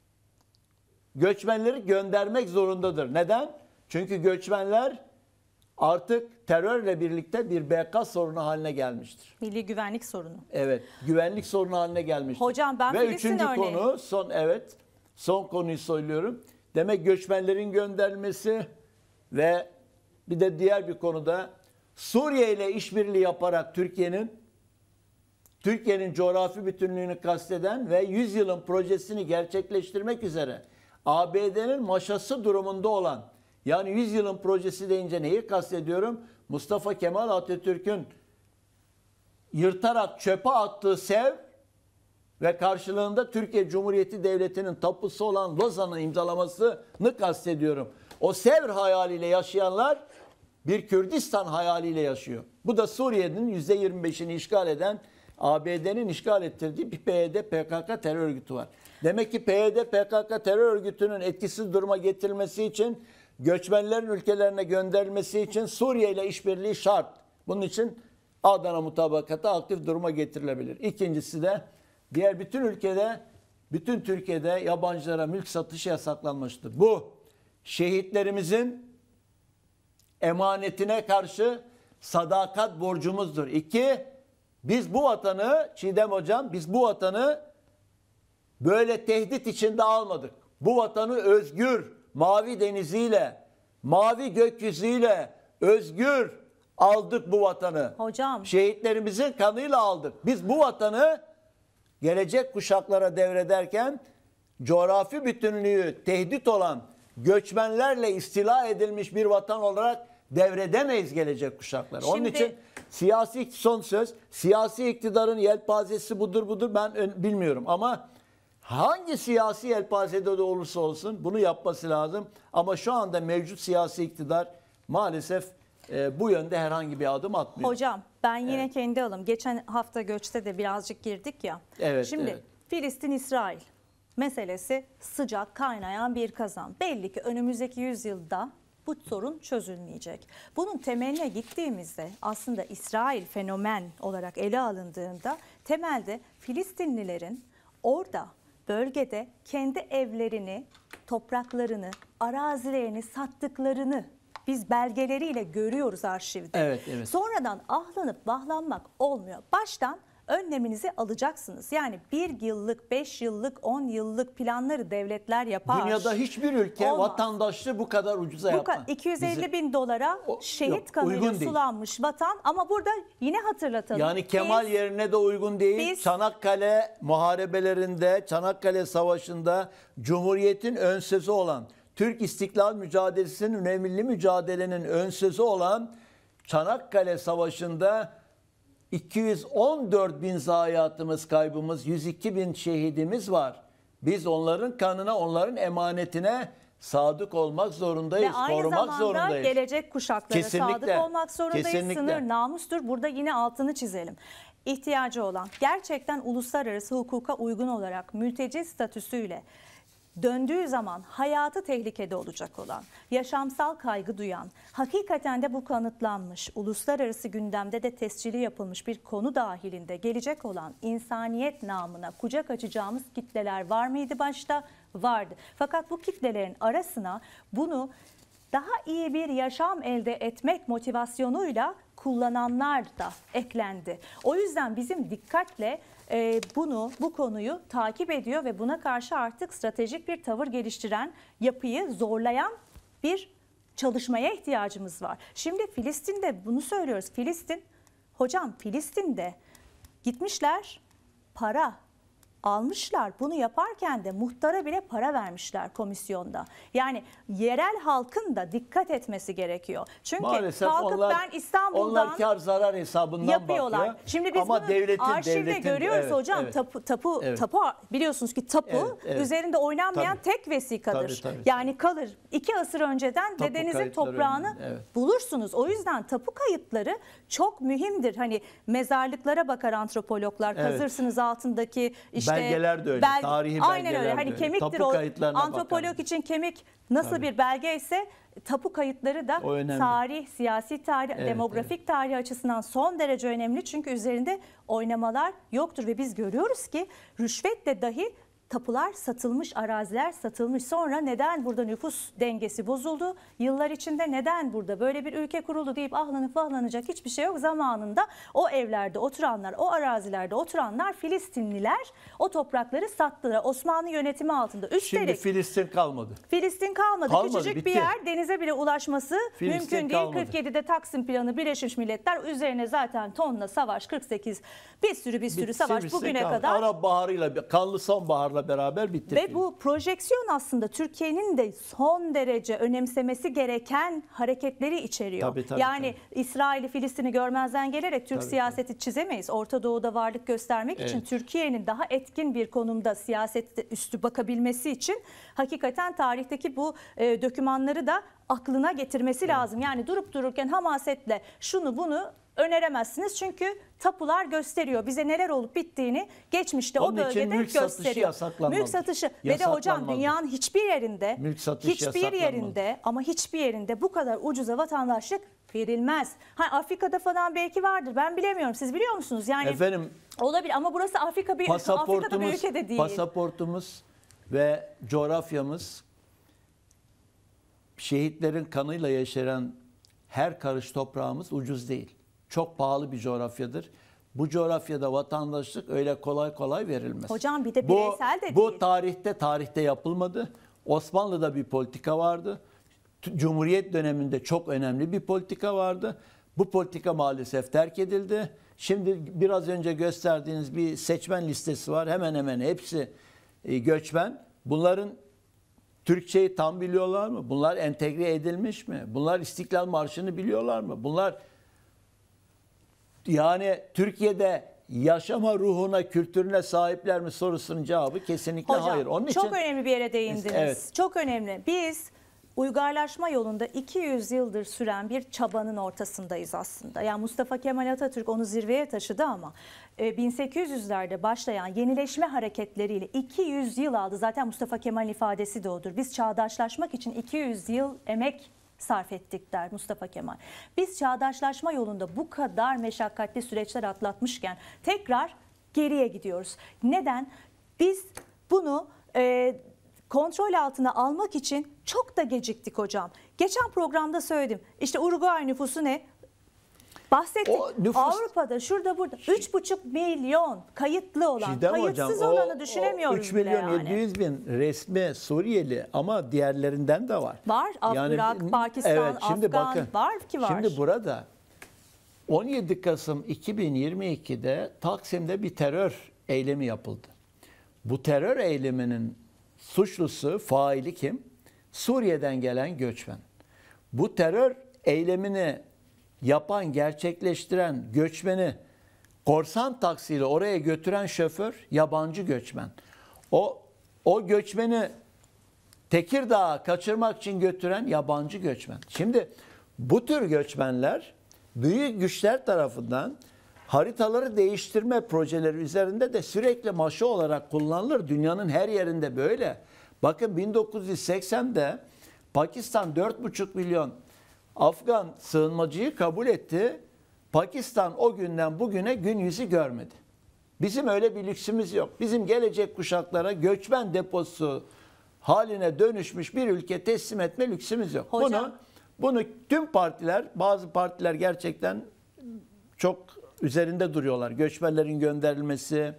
Göçmenleri göndermek zorundadır. Neden? Çünkü göçmenler artık terörle birlikte bir BK sorunu haline gelmiştir. Milli güvenlik sorunu. Evet, güvenlik sorunu haline gelmiştir. Hocam ben ve Filistin üçüncü örneği. konu, son konuyu söylüyorum. Demek göçmenlerin gönderilmesi ve bir de diğer bir konuda Suriye ile işbirliği yaparak Türkiye'nin coğrafi bütünlüğünü kasteden ve 100 yılın projesini gerçekleştirmek üzere ABD'nin maşası durumunda olan, yani 100 yılın projesi deyince neyi kastediyorum? Mustafa Kemal Atatürk'ün yırtarak çöpe attığı Sevr ve karşılığında Türkiye Cumhuriyeti Devleti'nin tapusu olan Lozan'ın imzalamasını kastediyorum. O Sevr hayaliyle yaşayanlar bir Kürdistan hayaliyle yaşıyor. Bu da Suriye'nin %25'ini işgal eden, ABD'nin işgal ettirdiği bir PYD-PKK terör örgütü var. Demek ki PYD-PKK terör örgütünün etkisiz duruma getirilmesi için, göçmenlerin ülkelerine gönderilmesi için Suriye ile işbirliği şart. Bunun için Adana Mutabakatı aktif duruma getirilebilir. İkincisi de diğer bütün Türkiye'de yabancılara mülk satışı yasaklanmıştır. Bu şehitlerimizin emanetine karşı sadakat borcumuzdur. İki, biz bu vatanı, Çiğdem Hocam, biz bu vatanı böyle tehdit içinde almadık. Bu vatanı özgür, mavi deniziyle, mavi gökyüzüyle özgür aldık bu vatanı. Hocam. Şehitlerimizin kanıyla aldık. Biz bu vatanı gelecek kuşaklara devrederken coğrafi bütünlüğü tehdit olan göçmenlerle istila edilmiş bir vatan olarak devredemeyiz gelecek kuşaklara. Onun için siyasi iktidarın yelpazesi budur ben bilmiyorum ama hangi siyasi yelpazede de olursa olsun bunu yapması lazım. Ama şu anda mevcut siyasi iktidar maalesef bu yönde herhangi bir adım atmıyor. Hocam ben yine kendi alım. Geçen hafta göçte de birazcık girdik ya. Evet, Şimdi evet. Filistin-İsrail meselesi sıcak kaynayan bir kazan. Belli ki önümüzdeki yüzyılda bu sorun çözülmeyecek. Bunun temeline gittiğimizde aslında İsrail fenomen olarak ele alındığında temelde Filistinlilerin orada bölgede kendi evlerini, topraklarını, arazilerini sattıklarını biz belgeleriyle görüyoruz arşivde. Evet, evet. Sonradan ahlanıp vahlanmak olmuyor. Baştan önleminizi alacaksınız. Yani 1 yıllık, 5 yıllık, 10 yıllık planları devletler yapar. Dünyada hiçbir ülke Olmaz. vatandaşlığı bu kadar ucuza yapmaz. 250 bin dolara şehit yok, kanıyla uygun değil. sulanmış vatan ama burada yine hatırlatalım. Yani Kemal yerine de uygun değil. Çanakkale muharebelerinde, Çanakkale Savaşı'nda Cumhuriyet'in ön sözü olan, Türk İstiklal Mücadelesi'nin ve milli mücadelenin ön sözü olan Çanakkale Savaşı'nda 214 bin zayiatımız, kaybımız, 102 bin şehidimiz var. Biz onların kanına, onların emanetine sadık olmak zorundayız, korumak zorundayız. Ve aynı zamanda gelecek kuşaklara Kesinlikle, sadık olmak zorundayız. kesinlikle. Sınır namustur. Burada yine altını çizelim. İhtiyacı olan, gerçekten uluslararası hukuka uygun olarak mülteci statüsüyle döndüğü zaman hayatı tehlikede olacak olan, yaşamsal kaygı duyan, hakikaten de bu kanıtlanmış, uluslararası gündemde de tescili yapılmış bir konu dahilinde gelecek olan insaniyet namına kucak açacağımız kitleler var mıydı başta? Vardı. Fakat bu kitlelerin arasına bunu daha iyi bir yaşam elde etmek motivasyonuyla kullananlar da eklendi. O yüzden bizim dikkatle bu konuyu takip ediyor ve buna karşı artık stratejik bir tavır geliştiren, yapıyı zorlayan bir çalışmaya ihtiyacımız var. Şimdi Filistin'de bunu söylüyoruz. Hocam Filistin'de gitmişler, para almışlar. Bunu yaparken de muhtara bile para vermişler komisyonda. Yani yerel halkın da dikkat etmesi gerekiyor. Çünkü maalesef kalkıp ben İstanbul'dan onlar kar zarar hesabından yapıyorlar. bakıyor. Şimdi biz ama bunu arşivde görüyoruz evet, hocam. evet. Tapu biliyorsunuz ki tapu Evet. üzerinde oynanmayan Tabii. tek vesikadır. Tabii. Yani kalır. 2 asır önceden Tapu dedenizin kayıtları toprağını önemli, evet. bulursunuz. O yüzden tapu kayıtları çok mühimdir. Hani mezarlıklara bakar antropologlar. Evet. Kazırsınız altındaki işte Belgeler de öyle. Tarihi aynen belgeler öyle. de Hani öyle. kemiktir Tapu o. kayıtlarına Antropolog bakarız. için kemik nasıl Tabii. bir belge ise tapu kayıtları da O önemli. tarih, siyasi tarih, Evet, demografik tarih açısından son derece önemli. Çünkü üzerinde oynamalar yoktur ve biz görüyoruz ki rüşvetle dahi tapular satılmış, araziler satılmış. Sonra neden burada nüfus dengesi bozuldu? Yıllar içinde neden burada böyle bir ülke kuruldu deyip ahlanıp ahlanacak hiçbir şey yok. Zamanında o evlerde oturanlar, o arazilerde oturanlar Filistinliler o toprakları sattılar. Osmanlı yönetimi altında. Şimdi Üstelik Filistin kalmadı. Filistin kalmadı. Küçücük bitti. bir yer, denize bile ulaşması Filistin mümkün değil. kalmadı. 47'de Taksim Planı, Birleşmiş Milletler üzerine zaten tonla savaş, 48 bir sürü savaş Filistin bugüne kalmadı. kadar. Arap Baharı'yla, kanlı sonbaharla beraber bitti. Ve bu projeksiyon aslında Türkiye'nin de son derece önemsemesi gereken hareketleri içeriyor. Tabii, yani İsrail'i, Filistin'i görmezden gelerek Türk Tabii, siyaseti çizemeyiz. Orta Doğu'da varlık göstermek için Türkiye'nin daha etkin bir konumda siyasette üstü bakabilmesi için hakikaten tarihteki bu dokümanları da aklına getirmesi lazım. Yani durup dururken hamasetle şunu bunu öneremezsiniz. Çünkü tapular gösteriyor bize neler olup bittiğini geçmişte Onun o için bölgede mülk satışı gösteriyor. yasaklanmalı. Mülk satışı ve de hocam Yasaklanmalı. dünyanın hiçbir yerinde hiçbir yerinde bu kadar ucuza vatandaşlık verilmez. Afrika'da falan belki vardır. Ben bilemiyorum. Siz biliyor musunuz? Yani Efendim, olabilir ama burası Afrika'da bir ülke de değil. Pasaportumuz ve coğrafyamız şehitlerin kanıyla yeşeren her karış toprağımız ucuz değil. Çok pahalı bir coğrafyadır. Bu coğrafyada vatandaşlık öyle kolay kolay verilmez. Hocam bir de bireysel de bu değil. tarihte yapılmadı. Osmanlı'da bir politika vardı. Cumhuriyet döneminde çok önemli bir politika vardı. Bu politika maalesef terk edildi. Şimdi biraz önce gösterdiğiniz bir seçmen listesi var. Hemen hemen hepsi göçmen. Bunların Türkçeyi tam biliyorlar mı? Bunlar entegre edilmiş mi? Bunlar İstiklal Marşı'nı biliyorlar mı? Bunlar yani Türkiye'de yaşama ruhuna, kültürüne sahipler mi sorusunun cevabı kesinlikle Hocam, hayır. Onun çok için önemli bir yere değindiniz. Evet. Çok önemli. Biz uygarlaşma yolunda 200 yıldır süren bir çabanın ortasındayız aslında. Yani Mustafa Kemal Atatürk onu zirveye taşıdı ama 1800'lerde başlayan yenileşme hareketleriyle 200 yıl aldı. Zaten Mustafa Kemal'in ifadesi de odur. Biz çağdaşlaşmak için 200 yıl emek sarf ettik der Mustafa Kemal. Biz çağdaşlaşma yolunda bu kadar meşakkatli süreçler atlatmışken tekrar geriye gidiyoruz. Neden? Biz bunu kontrol altına almak için çok da geciktik hocam. Geçen programda söyledim. İşte Uruguay nüfusu ne? Bahsettik. Avrupa'da şurada burada 3,5 milyon kayıtlı olan, kayıtsız hocam, olanı düşünemiyoruz 3 milyon bile yani. 700 bin resmi Suriyeli ama diğerlerinden de var. Var. Irak, Pakistan, Afgan var ki var. Şimdi burada 17 Kasım 2022'de Taksim'de bir terör eylemi yapıldı. Bu terör eyleminin suçlusu, faili kim? Suriye'den gelen göçmen. Bu terör eylemini yapan, gerçekleştiren göçmeni korsan taksiyle oraya götüren şoför yabancı göçmen. O göçmeni Tekirdağ'a kaçırmak için götüren yabancı göçmen. Şimdi bu tür göçmenler büyük güçler tarafından haritaları değiştirme projeleri üzerinde de sürekli maşa olarak kullanılır. Dünyanın her yerinde böyle. Bakın 1980'de Pakistan 4,5 milyon Afgan sığınmacıyı kabul etti. Pakistan o günden bugüne gün yüzü görmedi. Bizim öyle bir lüksümüz yok. Bizim gelecek kuşaklara göçmen deposu haline dönüşmüş bir ülke teslim etme lüksümüz yok. Hocam. Bunu tüm partiler, bazı partiler gerçekten çok üzerinde duruyorlar. Göçmenlerin gönderilmesi,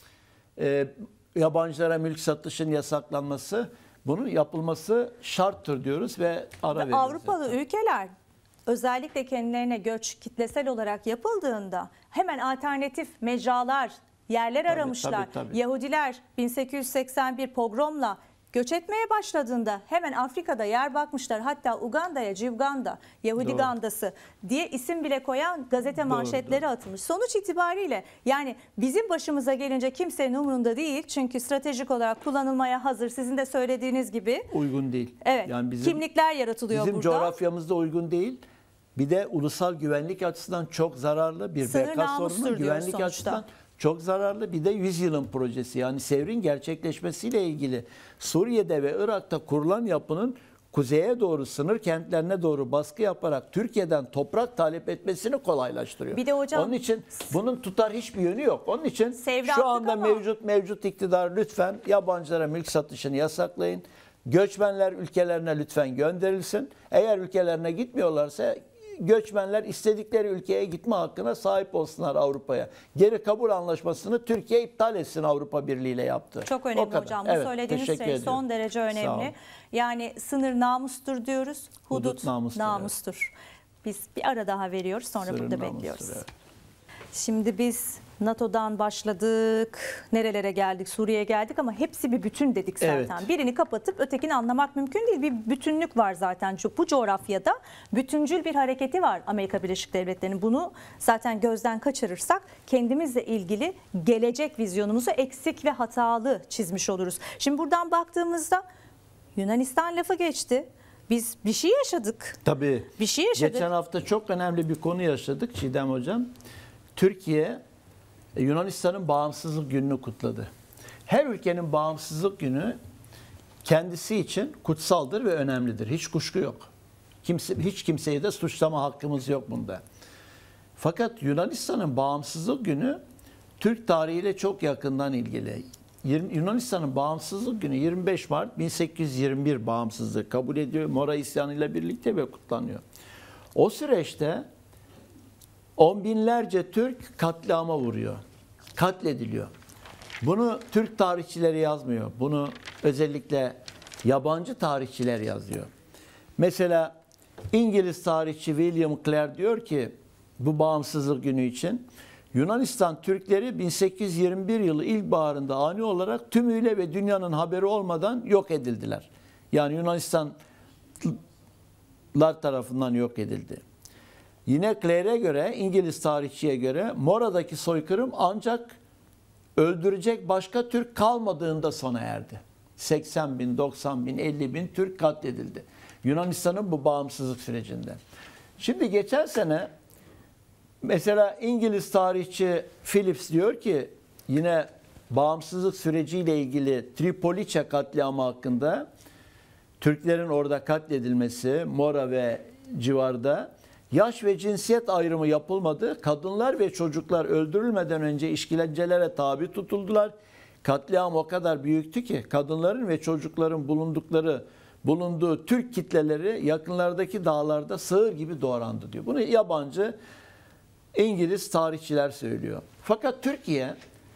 yabancılara mülk satışın yasaklanması, bunun yapılması şarttır diyoruz ve ara veriyoruz. Avrupalı ülkeler özellikle kendilerine göç kitlesel olarak yapıldığında hemen alternatif mecralar, yerler aramışlar. Tabii. Yahudiler 1881 pogromla göç etmeye başladığında hemen Afrika'da yer bakmışlar. Hatta Uganda'ya Civganda, Yahudi Doğru. Gandası diye isim bile koyan gazete manşetleri atılmış. Sonuç itibariyle yani bizim başımıza gelince kimsenin umurunda değil. Çünkü stratejik olarak kullanılmaya hazır. Sizin de söylediğiniz gibi. Uygun değil. Evet. Yani Kimlikler yaratılıyor bizim burada. coğrafyamızda uygun değil. Bir de ulusal güvenlik açısından çok zararlı. Bir Sınır BK namustur sorunu diyor güvenlik sonuçta. açısından çok zararlı. Bir de 100 yılın projesi, yani Sevr'in gerçekleşmesiyle ilgili Suriye'de ve Irak'ta kurulan yapının kuzeye doğru, sınır kentlerine doğru baskı yaparak Türkiye'den toprak talep etmesini kolaylaştırıyor. Bir de hocam, onun için bunun tutar hiçbir yönü yok. Onun için Sevri şu attık anda ama mevcut iktidar lütfen yabancılara mülk satışını yasaklayın. Göçmenler ülkelerine lütfen gönderilsin. Eğer ülkelerine gitmiyorlarsa göçmenler istedikleri ülkeye gitme hakkına sahip olsunlar Avrupa'ya. Geri kabul anlaşmasını Türkiye iptal etsin, Avrupa Birliği ile yaptı. Çok önemli hocam. Bu Evet, söylediğiniz teşekkür şey ediyorum. son derece Sağ olun. önemli. Yani sınır namustur diyoruz. Hudut namustur, namustur. Biz bir ara daha veriyoruz. Sonra Sınır burada namustur, bekliyoruz. evet. Şimdi biz NATO'dan başladık, nerelere geldik, Suriye'ye geldik ama hepsi bir bütün dedik zaten. Evet. Birini kapatıp ötekini anlamak mümkün değil. Bir bütünlük var zaten. Bu coğrafyada bütüncül bir hareketi var Amerika Birleşik Devletleri'nin. Bunu zaten gözden kaçırırsak kendimizle ilgili gelecek vizyonumuzu eksik ve hatalı çizmiş oluruz. Şimdi buradan baktığımızda Yunanistan lafı geçti. Biz bir şey yaşadık. Tabii. Bir şey yaşadık. Geçen hafta çok önemli bir konu yaşadık Çiğdem Hocam. Türkiye Yunanistan'ın bağımsızlık gününü kutladı. Her ülkenin bağımsızlık günü kendisi için kutsaldır ve önemlidir. Hiç kuşku yok. Hiç kimseyi de suçlama hakkımız yok bunda. Fakat Yunanistan'ın bağımsızlık günü Türk tarihiyle çok yakından ilgili. Yunanistan'ın bağımsızlık günü 25 Mart 1821 bağımsızlığı kabul ediyor. Mora isyanı ile birlikte ve kutlanıyor. O süreçte on binlerce Türk katliama vuruyor. Katlediliyor. Bunu Türk tarihçileri yazmıyor. Bunu özellikle yabancı tarihçiler yazıyor. Mesela İngiliz tarihçi William Clare diyor ki bu bağımsızlık günü için Yunanistan Türkleri 1821 yılı ilkbaharında ani olarak tümüyle ve dünyanın haberi olmadan yok edildiler. Yani Yunanistanlar tarafından yok edildi. Yine Clare'e göre, İngiliz tarihçiye göre Mora'daki soykırım ancak öldürecek başka Türk kalmadığında sona erdi. 80 bin, 90 bin, 50 bin Türk katledildi Yunanistan'ın bu bağımsızlık sürecinde. Şimdi geçen sene mesela İngiliz tarihçi Phillips diyor ki yine bağımsızlık süreciyle ilgili Tripolice katliamı hakkında, Türklerin orada katledilmesi, Mora ve civarda yaş ve cinsiyet ayrımı yapılmadı. Kadınlar ve çocuklar öldürülmeden önce işkencelere tabi tutuldular. Katliam o kadar büyüktü ki kadınların ve çocukların bulunduğu Türk kitleleri yakınlardaki dağlarda sığır gibi doğrandı diyor. Bunu yabancı İngiliz tarihçiler söylüyor. Fakat Türkiye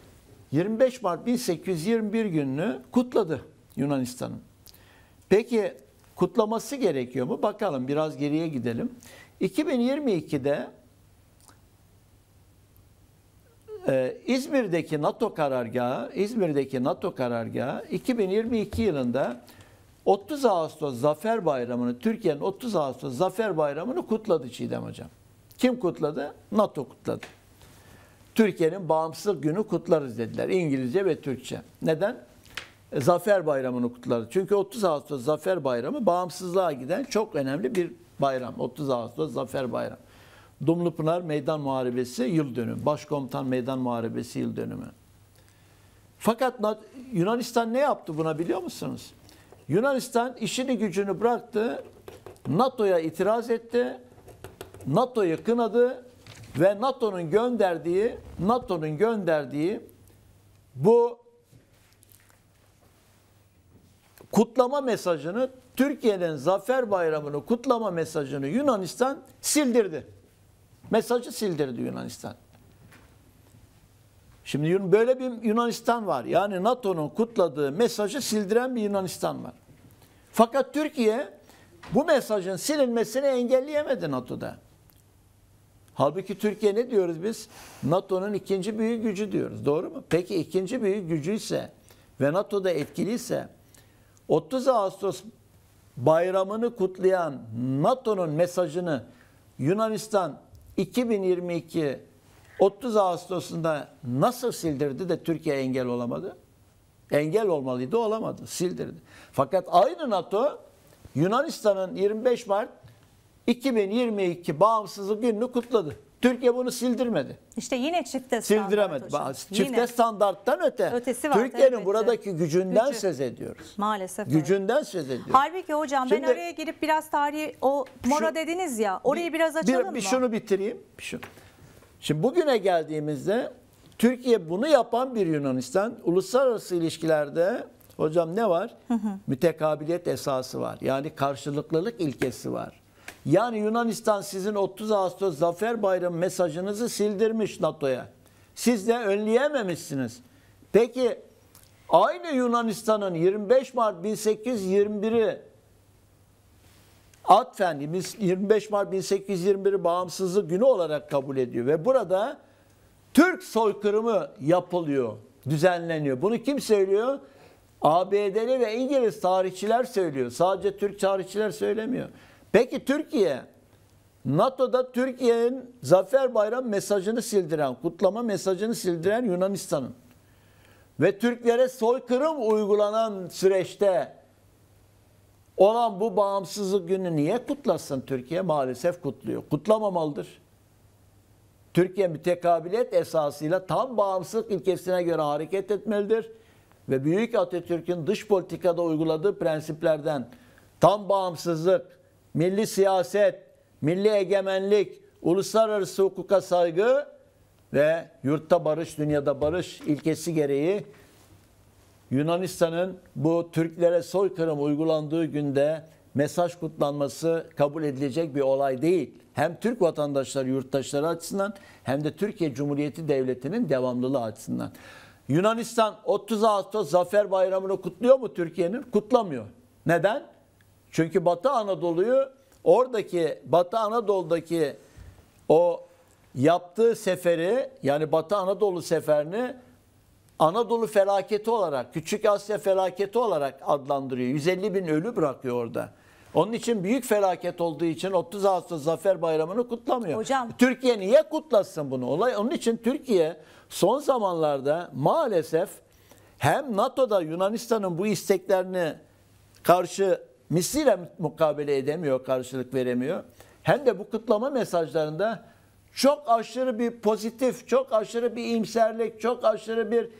25 Mart 1821 gününü kutladı Yunanistan'ın. Peki kutlaması gerekiyor mu? Bakalım, biraz geriye gidelim. 2022'de İzmir'deki NATO karargahı 2022 yılında 30 Ağustos Zafer Bayramı'nı, Türkiye'nin 30 Ağustos Zafer Bayramı'nı kutladı Çiğdem Hocam. Kim kutladı? NATO kutladı. Türkiye'nin bağımsızlık günü kutlarız dediler. İngilizce ve Türkçe. Neden? Zafer Bayramı'nı kutladı. Çünkü 30 Ağustos Zafer Bayramı bağımsızlığa giden çok önemli bir bayram. 30 Ağustos Zafer Bayramı. Dumlupınar Meydan Muharebesi yıl dönümü. Başkomutan Meydan Muharebesi yıl dönümü. Fakat Yunanistan ne yaptı buna biliyor musunuz? Yunanistan işini gücünü bıraktı. NATO'ya itiraz etti. NATO'yu kınadı ve NATO'nun gönderdiği bu kutlama mesajını, Türkiye'nin Zafer Bayramı'nı kutlama mesajını Yunanistan sildirdi. Mesajı sildirdi Yunanistan. Şimdi böyle bir Yunanistan var. Yani NATO'nun kutladığı mesajı sildiren bir Yunanistan var. Fakat Türkiye bu mesajın silinmesini engelleyemedi NATO'da. Halbuki Türkiye ne diyoruz biz? NATO'nun ikinci büyük gücü diyoruz. Doğru mu? Peki ikinci büyük gücüyse ve NATO'da etkiliyse 30 Ağustos bayramını kutlayan NATO'nun mesajını Yunanistan 2022 30 Ağustos'unda nasıl sildirdi de Türkiye engel olamadı? Engel olmalıydı, olamadı. Sildirdi. Fakat aynı NATO Yunanistan'ın 25 Mart 2022 bağımsızlık gününü kutladı. Türkiye bunu sildirmedi. İşte yine çifte standart. Sildiremedi. Çifte Yine. Standarttan Ötesi var, Türkiye'nin tabii. buradaki gücünden Gücü. söz ediyoruz. Maalesef. Gücünden söz ediyoruz. Halbuki hocam Şimdi, ben araya girip biraz tarihi o Mora dediniz ya orayı biraz açalım mı? Şunu bitireyim. Şimdi bugüne geldiğimizde Türkiye bunu yapan bir Yunanistan. Uluslararası ilişkilerde hocam ne var? Mütekabiliyet esası var. Yani karşılıklılık ilkesi var. Yani Yunanistan sizin 30 Ağustos Zafer Bayramı mesajınızı sildirmiş NATO'ya. Siz de önleyememişsiniz. Peki aynı Yunanistan'ın 25 Mart 1821'i atfen 25 Mart 1821'i bağımsızlık günü olarak kabul ediyor ve burada Türk soykırımı yapılıyor, düzenleniyor. Bunu kim söylüyor? ABD'li ve İngiliz tarihçiler söylüyor. Sadece Türk tarihçiler söylemiyor. Peki Türkiye, NATO'da Türkiye'nin Zafer Bayramı mesajını sildiren, kutlama mesajını sildiren Yunanistan'ın ve Türklere soykırım uygulanan süreçte olan bu bağımsızlık günü niye kutlasın Türkiye? Maalesef kutluyor. Kutlamamalıdır. Türkiye mütekabiliyet esasıyla tam bağımsızlık ilkesine göre hareket etmelidir. Ve Büyük Atatürk'ün dış politikada uyguladığı prensiplerden tam bağımsızlık, milli siyaset, milli egemenlik, uluslararası hukuka saygı ve yurtta barış, dünyada barış ilkesi gereği Yunanistan'ın bu Türklere soykırım uygulandığı günde mesaj kutlanması kabul edilecek bir olay değil. Hem Türk vatandaşları, yurttaşları açısından hem de Türkiye Cumhuriyeti Devleti'nin devamlılığı açısından. Yunanistan 30 Ağustos Zafer Bayramı'nı kutluyor mu Türkiye'nin? Kutlamıyor. Neden? Çünkü Batı Anadolu'daki o yaptığı seferi, yani Batı Anadolu seferini Anadolu felaketi olarak, Küçük Asya felaketi olarak adlandırıyor. 150 bin ölü bırakıyor orada. Onun için büyük felaket olduğu için 30 Ağustos Zafer Bayramı'nı kutlamıyor. Hocam. Türkiye niye kutlasın bunu? Onun için Türkiye son zamanlarda maalesef hem NATO'da Yunanistan'ın bu isteklerini karşı misliyle mukabele edemiyor, karşılık veremiyor. Hem de bu kutlama mesajlarında çok aşırı bir pozitif, çok aşırı bir iyimserlik, çok aşırı bir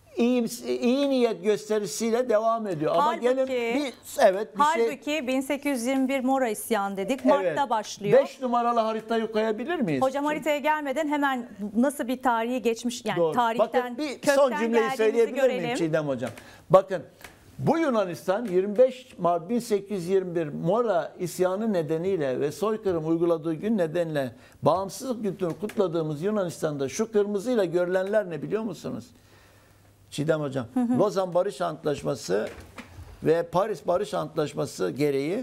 iyi niyet gösterisiyle devam ediyor. Ama gelin halbuki 1821 Mora isyan dedik. Mart'ta başlıyor. 5 numaralı haritayı koyabilir miyiz? Hocam haritaya gelmeden hemen nasıl bir tarihi geçmiş, yani Doğru. tarihten, Bakın bir kökten son cümleyi söyleyebilir görelim. miyim Çiğdem Hocam? Bakın bu Yunanistan 25 Mart 1821 Mora isyanı nedeniyle ve soykırım uyguladığı gün nedeniyle bağımsızlık gününü kutladığımız Yunanistan'da şu kırmızıyla görülenler ne biliyor musunuz? Çiğdem Hocam, Lozan Barış Antlaşması ve Paris Barış Antlaşması gereği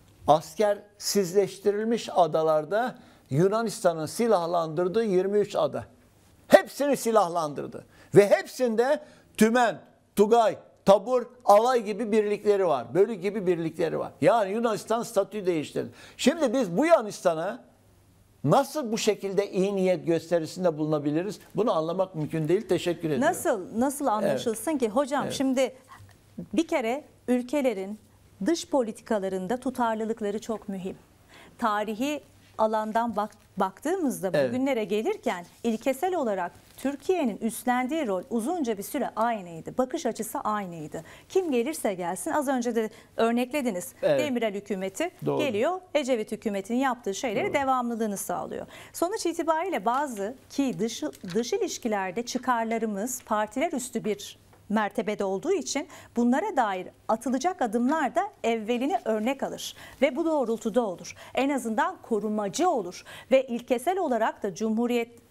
askersizleştirilmiş adalarda Yunanistan'ın silahlandırdığı 23 ada. Hepsini silahlandırdı. Ve hepsinde tümen, tugay, tabur, alay gibi birlikleri var. Bölük gibi birlikleri var. Yani Yunanistan statü değiştirdi. Şimdi biz bu Yunanistan'a nasıl bu şekilde iyi niyet gösterisinde bulunabiliriz? Bunu anlamak mümkün değil. Teşekkür ediyorum. Nasıl anlaşılsın ki? Hocam şimdi bir kere ülkelerin dış politikalarında tutarlılıkları çok mühim. Tarihi alandan baktığımızda bugünlere gelirken ilkesel olarak Türkiye'nin üstlendiği rol uzunca bir süre aynıydı. Bakış açısı aynıydı. Kim gelirse gelsin, az önce de örneklediniz. Demirel hükümeti geliyor, Ecevit hükümetinin yaptığı şeyleri devamlılığını sağlıyor. Sonuç itibariyle bazı dış ilişkilerde çıkarlarımız partiler üstü bir mertebede olduğu için bunlara dair atılacak adımlar da evvelini örnek alır ve bu doğrultuda olur. En azından korumacı olur ve ilkesel olarak da Cumhuriyet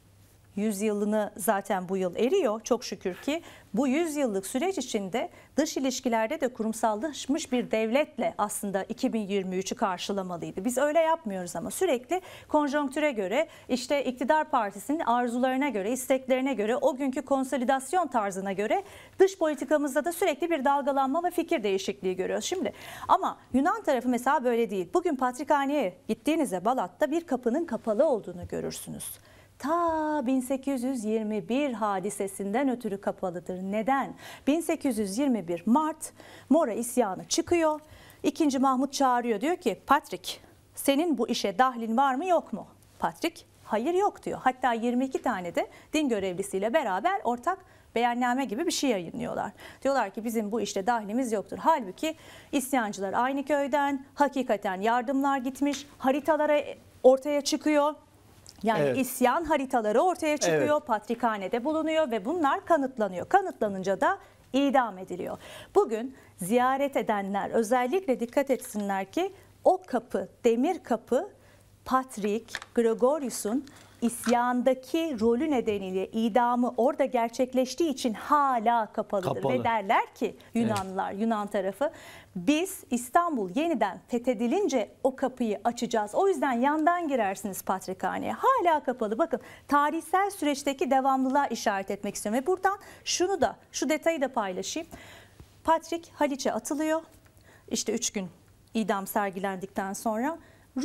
100 yılını zaten bu yıl eriyor çok şükür ki bu 100 yıllık süreç içinde dış ilişkilerde de kurumsallaşmış bir devletle aslında 2023'ü karşılamalıydı. Biz öyle yapmıyoruz ama sürekli konjonktüre göre işte iktidar partisinin arzularına göre, isteklerine göre, o günkü konsolidasyon tarzına göre dış politikamızda da sürekli bir dalgalanma ve fikir değişikliği görüyoruz şimdi. Ama Yunan tarafı mesela böyle değil. Bugün Patrikhane'ye gittiğinizde Balat'ta bir kapının kapalı olduğunu görürsünüz. Ta 1821 hadisesinden ötürü kapalıdır. Neden? 1821 Mart Mora isyanı çıkıyor. 2. Mahmut çağırıyor, diyor ki Patrik senin bu işe dahlin var mı yok mu? Patrik hayır yok diyor. Hatta 22 tane de din görevlisiyle beraber ortak beyanname gibi bir şey yayınlıyorlar. Diyorlar ki bizim bu işte dahlimiz yoktur. Halbuki isyancılar aynı köyden, hakikaten yardımlar gitmiş, haritalara ortaya çıkıyor. Yani evet. isyan haritaları ortaya çıkıyor, evet. Patrikhane'de bulunuyor ve bunlar kanıtlanıyor. Kanıtlanınca da idam ediliyor. Bugün ziyaret edenler özellikle dikkat etsinler ki o kapı, demir kapı Patrik Gregorius'un isyandaki rolü nedeniyle idamı orada gerçekleştiği için hala kapalıdır. Ve derler ki Yunanlılar, evet. Yunan tarafı biz İstanbul yeniden fethedilince o kapıyı açacağız. O yüzden yandan girersiniz Patrikhane'ye. Hala kapalı. Bakın tarihsel süreçteki devamlılığa işaret etmek istiyorum. Ve buradan şu detayı da paylaşayım. Patrik Haliç'e atılıyor. İşte 3 gün idam sergilendikten sonra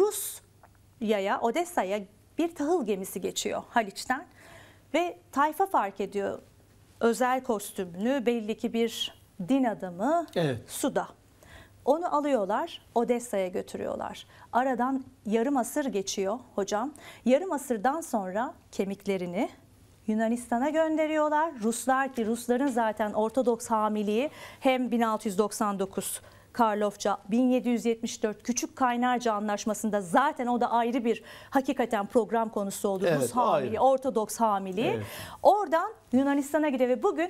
Rusya'ya, Odessa'ya bir tahıl gemisi geçiyor Haliç'ten ve tayfa fark ediyor özel kostümlü belli ki bir din adamı, evet. Suda. Onu alıyorlar, Odessa'ya götürüyorlar. Aradan yarım asır geçiyor hocam. Yarım asırdan sonra kemiklerini Yunanistan'a gönderiyorlar. Rusların zaten Ortodoks hamiliği hem 1699 Karlofça, 1774 Küçük Kaynarca Anlaşması'nda zaten o da ayrı bir hakikaten program konusu oldu. Evet, Rus hamiliği, Ortodoks hamiliği. Evet. Oradan Yunanistan'a gidiyor ve bugün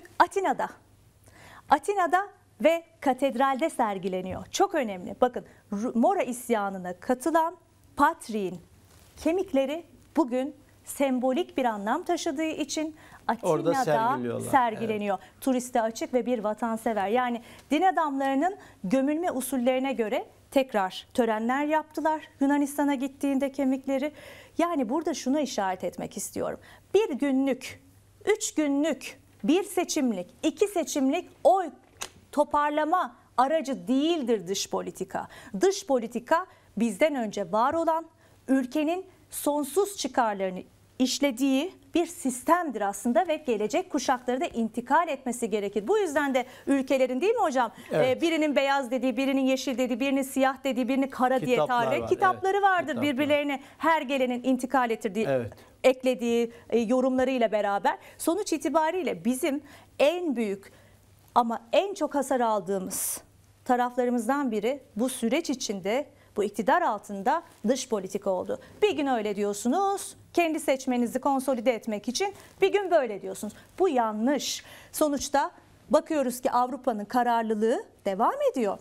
Atina'da ve katedralde sergileniyor. Çok önemli. Bakın Mora isyanına katılan Patrik'in kemikleri bugün sembolik bir anlam taşıdığı için Atina'da sergileniyor. Evet. Turiste açık ve bir vatansever. Yani din adamlarının gömülme usullerine göre tekrar törenler yaptılar. Yunanistan'a gittiğinde kemikleri. Yani burada şunu işaret etmek istiyorum. Bir günlük, 3 günlük, bir seçimlik, 2 seçimlik oy toparlama aracı değildir dış politika. Dış politika bizden önce var olan ülkenin sonsuz çıkarlarını işlediği bir sistemdir aslında ve gelecek kuşakları da intikal etmesi gerekir. Bu yüzden de ülkelerin değil mi hocam? Evet. Birinin beyaz dediği, birinin yeşil dediği, birinin siyah dediği, birinin kara diye tarih kitapları evet. vardır. Birbirlerine her gelenin intikal ettirdiği, evet. eklediği yorumlarıyla beraber. Sonuç itibariyle bizim en büyük ama en çok hasar aldığımız taraflarımızdan biri bu süreç içinde, bu iktidar altında dış politika oldu. Bir gün öyle diyorsunuz, kendi seçmenizi konsolide etmek için, bir gün böyle diyorsunuz. Bu yanlış. Sonuçta bakıyoruz ki Avrupa'nın kararlılığı devam ediyor.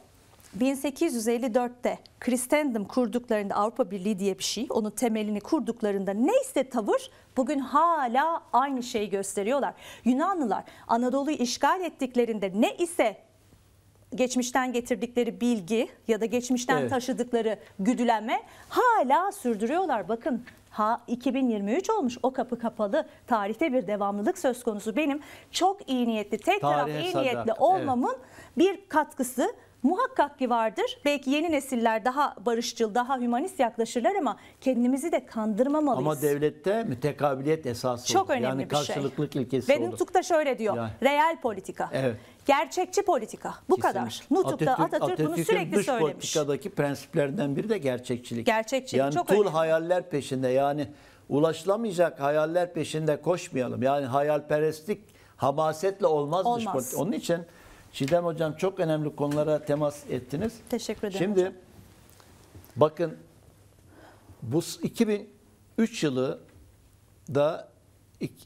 1854'te Christendom kurduklarında, Avrupa Birliği diye bir şey, onun temelini kurduklarında neyse tavır, bugün hala aynı şeyi gösteriyorlar. Yunanlılar Anadolu'yu işgal ettiklerinde ne ise geçmişten getirdikleri bilgi ya da geçmişten evet. taşıdıkları güdülenme hala sürdürüyorlar. Bakın 2023 olmuş, o kapı kapalı. Tarihte bir devamlılık söz konusu. Benim çok iyi niyetli, tek taraf iyi niyetli olmamın bir katkısı muhakkak ki vardır. Belki yeni nesiller daha barışçıl, daha hümanist yaklaşırlar ama kendimizi de kandırmamalıyız. Ama devlette mütekabiliyet esası çok olur. önemli yani bir şey. Karşılıklılık ilkesi Ve Nutuk da şöyle diyor. Yani. Real politika. Evet. Gerçekçi politika. Bu kesinlikle. Kadar. Nutuk'ta Atatürk bunu sürekli dış söylemiş. politikadaki prensiplerden biri de gerçekçilik. Gerçekçilik yani çok önemli. önemli. Hayaller peşinde, yani ulaşılamayacak hayaller peşinde koşmayalım. Yani hayalperestlik hamasetle olmaz. Dış politika. Onun için Çiğdem Hocam çok önemli konulara temas ettiniz. Teşekkür ederim Şimdi hocam. Bakın bu 2003 yılı da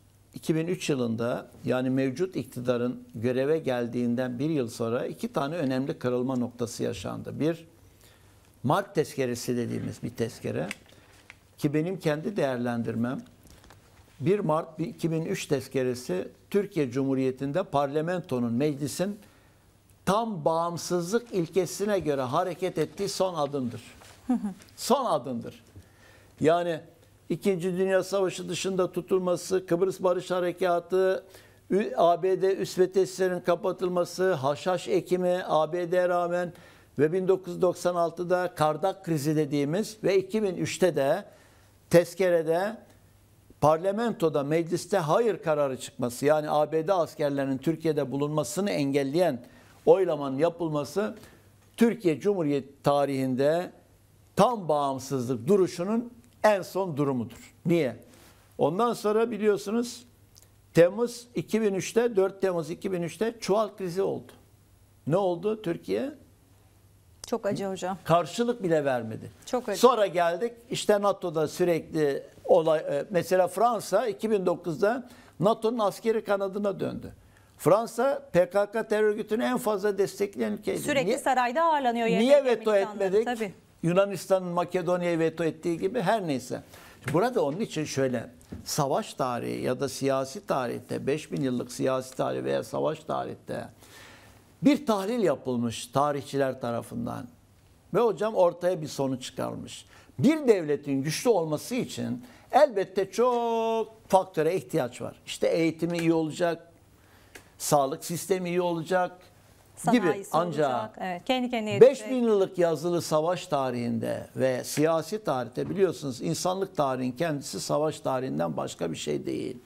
2003 yılında yani mevcut iktidarın göreve geldiğinden bir yıl sonra 2 tane önemli kırılma noktası yaşandı. Bir, Mart tezkeresi dediğimiz bir tezkere ki benim kendi değerlendirmem 1 Mart 2003 tezkeresi Türkiye Cumhuriyeti'nde parlamentonun, meclisin tam bağımsızlık ilkesine göre hareket ettiği son adımdır. Son adımdır. Yani İkinci Dünya Savaşı dışında tutulması, Kıbrıs Barış Harekatı, ABD üs ve tesislerin kapatılması, haşhaş ekimi ABD'ye rağmen ve 1996'da Kardak krizi dediğimiz ve 2003'te de tezkerede parlamentoda, mecliste hayır kararı çıkması, yani ABD askerlerinin Türkiye'de bulunmasını engelleyen oylamanın yapılması Türkiye Cumhuriyeti tarihinde tam bağımsızlık duruşunun en son durumudur. Niye? Ondan sonra biliyorsunuz Temmuz 2003'te 4 Temmuz 2003'te çuval krizi oldu. Ne oldu Türkiye? Çok acı hocam. Karşılık bile vermedi. Çok acı. Sonra geldik işte NATO'da sürekli olay, mesela Fransa 2009'da NATO'nun askeri kanadına döndü. Fransa PKK terör örgütünü en fazla destekleyen ülkeydi. Sürekli sarayda ağırlanıyor. Niye veto etmedik? Tabii. Yunanistan'ın Makedonya'yı veto ettiği gibi her neyse. Burada onun için şöyle savaş tarihi ya da siyasi tarihte 5000 yıllık siyasi tarih veya savaş tarihte bir tahlil yapılmış tarihçiler tarafından ve hocam ortaya bir sonuç çıkarmış. Bir devletin güçlü olması için elbette çok faktöre ihtiyaç var. İşte eğitimi iyi olacak, sağlık sistemi iyi olacak gibi. Sanayisi Ancak olacak. Evet, kendi kendine yetecek. 5000 yıllık yazılı savaş tarihinde ve siyasi tarihte biliyorsunuz insanlık tarihin kendisi savaş tarihinden başka bir şey değil.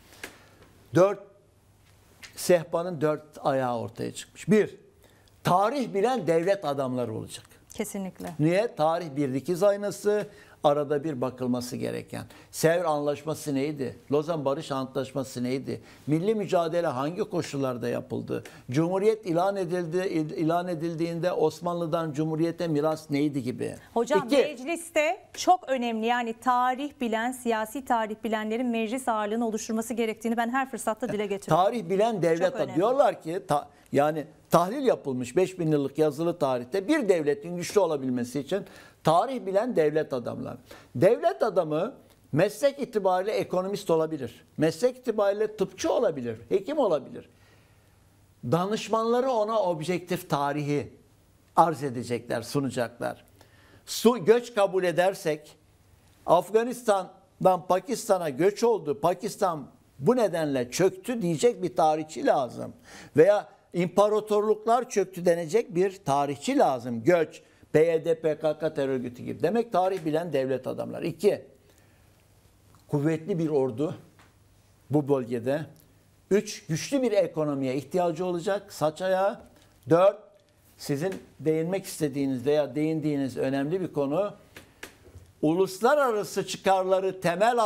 Sehpanın 4 ayağı ortaya çıkmış. 1. Tarih bilen devlet adamları olacak. Kesinlikle. Niye? Tarih bir dikiz aynası, arada bir bakılması gereken. Sevr Anlaşması neydi? Lozan Barış Antlaşması neydi? Milli mücadele hangi koşullarda yapıldı? Cumhuriyet ilan edildiğinde Osmanlı'dan Cumhuriyete miras neydi gibi. Hocam 2. mecliste çok önemli, yani tarih bilen, siyasi tarih bilenlerin meclis ağırlığını oluşturması gerektiğini ben her fırsatta dile getiriyorum. Tarih bilen devlet önemli. diyorlar ki yani tahlil yapılmış 5000 yıllık yazılı tarihte bir devletin güçlü olabilmesi için tarih bilen devlet adamları. Devlet adamı meslek itibariyle ekonomist olabilir. Meslek itibariyle tıpçı olabilir, hekim olabilir. Danışmanları ona objektif tarihi arz edecekler, sunacaklar. Göç kabul edersek Afganistan'dan Pakistan'a göç oldu. Pakistan bu nedenle çöktü diyecek bir tarihçi lazım. Veya imparatorluklar çöktü denecek bir tarihçi lazım. Göç, PYD, PKK terör örgütü gibi. Demek tarih bilen devlet adamları. 2. Kuvvetli bir ordu bu bölgede. 3. Güçlü bir ekonomiye ihtiyacı olacak. Saç ayağı. 4. Sizin değinmek istediğiniz veya değindiğiniz önemli bir konu. Uluslararası çıkarları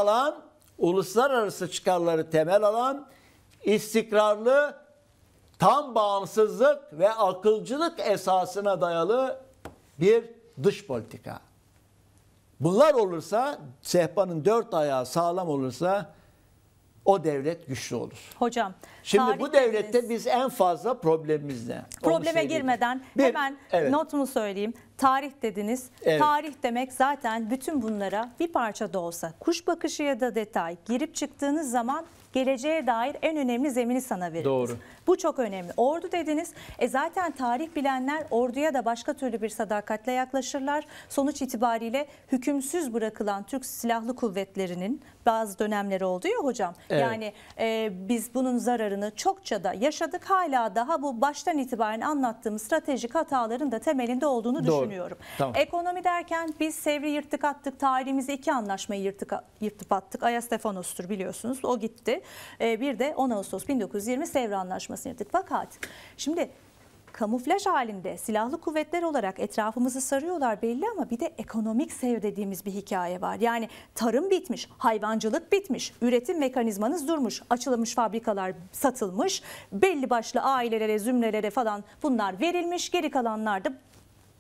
temel alan istikrarlı, tam bağımsızlık ve akılcılık esasına dayalı bir dış politika. Bunlar olursa, sehpanın 4 ayağı sağlam olursa o devlet güçlü olur. Hocam, şimdi bu devlette biz en fazla problemimiz ne? Probleme girmeden hemen notumu söyleyeyim. Tarih dediniz. Evet. Tarih demek zaten bütün bunlara bir parça da olsa kuş bakışı ya da detay girip çıktığınız zaman geleceğe dair en önemli zemini sana veririz. Doğru. Bu çok önemli. Ordu dediniz. Zaten tarih bilenler orduya da başka türlü bir sadakatle yaklaşırlar. Sonuç itibariyle hükümsüz bırakılan Türk Silahlı Kuvvetleri'nin bazı dönemleri oldu ya hocam. Evet. Yani biz bunun zararını çokça da yaşadık. Hala daha bu baştan itibaren anlattığım stratejik hataların da temelinde olduğunu düşünüyorum. Tamam. Ekonomi derken biz Sevr'i yırttık attık. Tarihimizde 2 anlaşmayı yırtıp attık. Ayastefanos'tur biliyorsunuz. O gitti. Bir de 10 Ağustos 1920 Sevr Anlaşması'nı yırttık. Fakat şimdi kamuflaj halinde silahlı kuvvetler olarak etrafımızı sarıyorlar belli ama bir de ekonomik sev dediğimiz bir hikaye var. Yani tarım bitmiş, hayvancılık bitmiş, üretim mekanizmanız durmuş, açılmış fabrikalar satılmış, belli başlı ailelere, zümrelere falan bunlar verilmiş, geri kalanlar da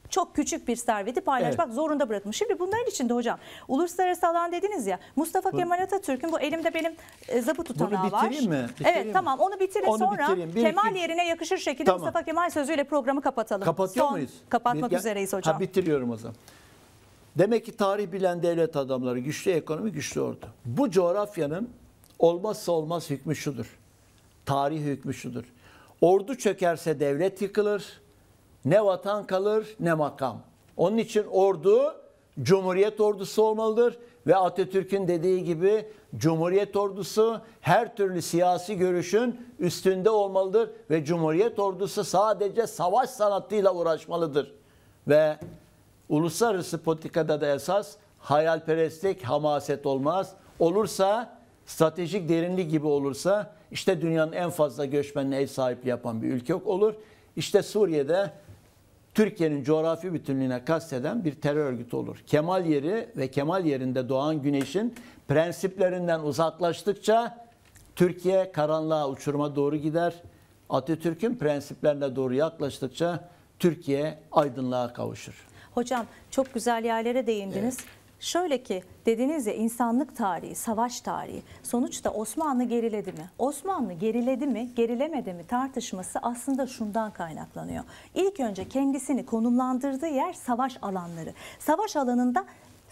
çok küçük bir serveti paylaşmak zorunda bırakmış. Şimdi bunların içinde hocam uluslararası alan dediniz ya, Mustafa Kemal Atatürk'ün, bu elimde benim zabı tutanağı var. Bitireyim mi? Evet, tamam, onu bitirin, sonra Kemal yerine yakışır şekilde Mustafa Kemal sözüyle programı kapatalım. Kapatıyor muyuz? Kapatmak üzereyiz hocam. Bitiriyorum o zaman. Demek ki tarih bilen devlet adamları, güçlü ekonomi, güçlü ordu. Bu coğrafyanın olmazsa olmaz hükmü şudur. Tarih hükmü şudur. Ordu çökerse devlet yıkılır. Ne vatan kalır ne makam. Onun için ordu Cumhuriyet ordusu olmalıdır. Ve Atatürk'ün dediği gibi Cumhuriyet ordusu her türlü siyasi görüşün üstünde olmalıdır. Ve Cumhuriyet ordusu sadece savaş sanatıyla uğraşmalıdır. Ve uluslararası politikada da esas hayalperestlik, hamaset olmaz. Olursa, stratejik derinlik gibi olursa işte dünyanın en fazla göçmenine ev sahipliği yapan bir ülke olur. İşte Suriye'de Türkiye'nin coğrafi bütünlüğüne kasteden bir terör örgütü olur. Kemal yeri ve Kemal yerinde doğan güneşin prensiplerinden uzaklaştıkça Türkiye karanlığa, uçuruma doğru gider. Atatürk'ün prensiplerine doğru yaklaştıkça Türkiye aydınlığa kavuşur. Hocam çok güzel yerlere değindiniz. Evet. Şöyle ki dediniz ya, insanlık tarihi, savaş tarihi. Sonuçta Osmanlı geriledi mi? Osmanlı geriledi mi, gerilemedi mi tartışması aslında şundan kaynaklanıyor. İlk önce kendisini konumlandırdığı yer savaş alanları. Savaş alanında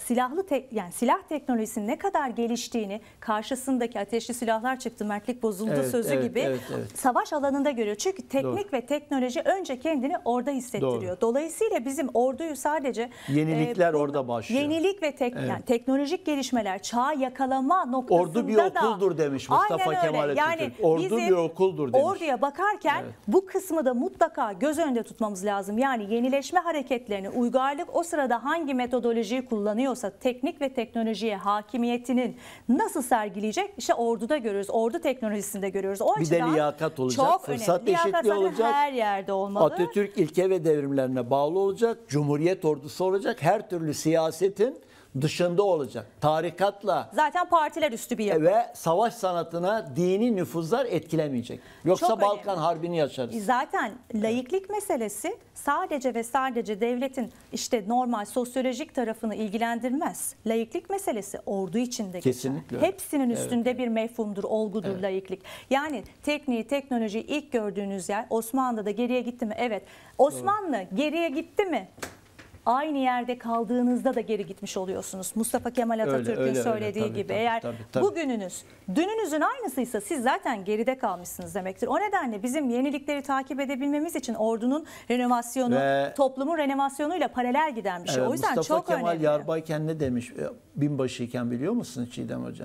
silah teknolojisinin ne kadar geliştiğini, karşısındaki ateşli silahlar çıktı, mertlik bozuldu sözü gibi savaş alanında görüyor. Çünkü teknik ve teknoloji önce kendini orada hissettiriyor. Dolayısıyla bizim orduyu sadece yenilikler orada başlıyor. Yenilik ve yani teknolojik gelişmeler, çağ yakalama noktasında ordu bir okuldur demiş Mustafa Kemal Atatürk. Yani ordu bir okuldur demiş. Orduya bakarken bu kısmı da mutlaka göz önünde tutmamız lazım. Yani yenileşme hareketlerini, uygarlık o sırada hangi metodolojiyi kullanıyor, teknik ve teknolojiye hakimiyetinin nasıl sergileyecek? İşte orduda görüyoruz. Ordu teknolojisinde görüyoruz. O bir de liyakat olacak. Çok fırsat önemli. eşitliği olacak. Her yerde olmalı. Atatürk ilke ve devrimlerine bağlı olacak. Cumhuriyet ordusu olacak. Her türlü siyasetin dışında olacak. Tarikatla zaten partiler üstü bir yapı. Ve savaş sanatına dini nüfuzlar etkilemeyecek. Yoksa çok Balkan önemli. Harbi'ni yaşarız. Zaten laiklik meselesi sadece ve sadece devletin işte normal sosyolojik tarafını ilgilendirmez. Laiklik meselesi ordu içinde kesinlikle geçer. Hepsinin üstünde bir mefhumdur, olgudur laiklik. Yani tekniği, teknolojiyi ilk gördüğünüz yer Osmanlı'da geriye gitti mi? Evet. Osmanlı geriye gitti mi? Aynı yerde kaldığınızda da geri gitmiş oluyorsunuz. Mustafa Kemal Atatürk'ün söylediği gibi. Eğer bugününüz dününüzün aynısıysa siz zaten geride kalmışsınız demektir. O nedenle bizim yenilikleri takip edebilmemiz için ordunun renovasyonu, toplumun renovasyonuyla paralel giden bir şey. O yüzden Mustafa çok Kemal önemli. Yarbayken ne demiş? Binbaşıyken biliyor musun Çiğdem Hocam?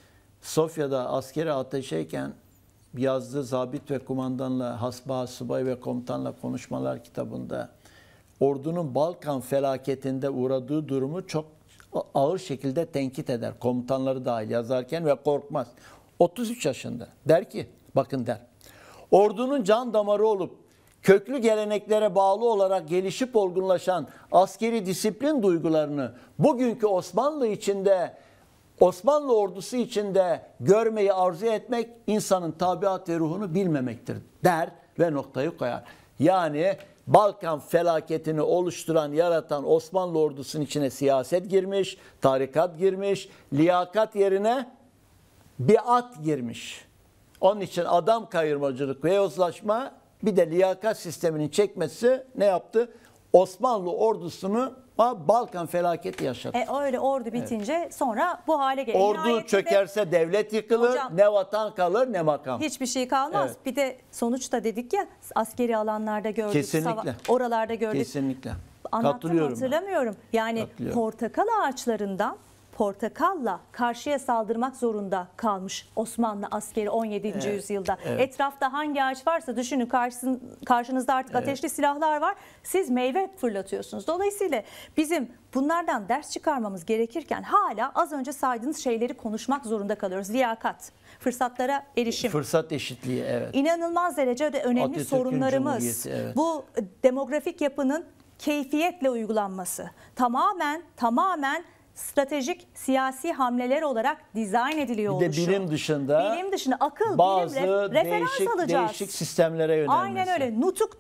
Sofya'da askeri ateşeyken yazdığı zabit ve kumandanla, hasba, subay ve komutanla konuşmalar kitabında ordunun Balkan felaketinde uğradığı durumu çok ağır şekilde tenkit eder. Komutanları dahil yazarken ve korkmaz. 33 yaşında. Der ki, bakın der. Ordunun can damarı olup köklü geleneklere bağlı olarak gelişip olgunlaşan askeri disiplin duygularını bugünkü Osmanlı ordusu içinde görmeyi arzu etmek insanın tabiat ve ruhunu bilmemektir der ve noktayı koyar. Yani Balkan felaketini oluşturan, yaratan Osmanlı ordusunun içine siyaset girmiş, tarikat girmiş, liyakat yerine biat girmiş. Onun için adam kayırmacılık ve yozlaşma, bir de liyakat sisteminin çekmesi ne yaptı? Osmanlı ordusunu Balkan felaketi yaşattı. Öyle ordu bitince sonra bu hale geliyor. Ordu çökerse devlet yıkılır, hocam, ne vatan kalır ne makam. Hiçbir şey kalmaz. Bir de sonuçta dedik ya, askeri alanlarda gördük. Kesinlikle. Oralarda gördük. Kesinlikle. Anlattım, hatırlamıyorum. Yani portakal ağaçlarından portakalla karşıya saldırmak zorunda kalmış Osmanlı askeri 17. yüzyılda. Etrafta hangi ağaç varsa düşünün, karşınızda artık ateşli silahlar var. Siz meyve fırlatıyorsunuz. Dolayısıyla bizim bunlardan ders çıkarmamız gerekirken hala az önce saydığınız şeyleri konuşmak zorunda kalıyoruz. Liyakat, fırsatlara erişim. Fırsat eşitliği, evet. İnanılmaz derecede önemli Atatürk'ün sorunlarımız. Bu demografik yapının keyfiyetle uygulanması. Tamamen stratejik siyasi hamleler olarak dizayn ediliyor oluşu. Bir de bilim dışında akıl, bazı bilimle referans alacağız. değişik sistemlere yönelmesi. Aynen öyle. Nutuk'ta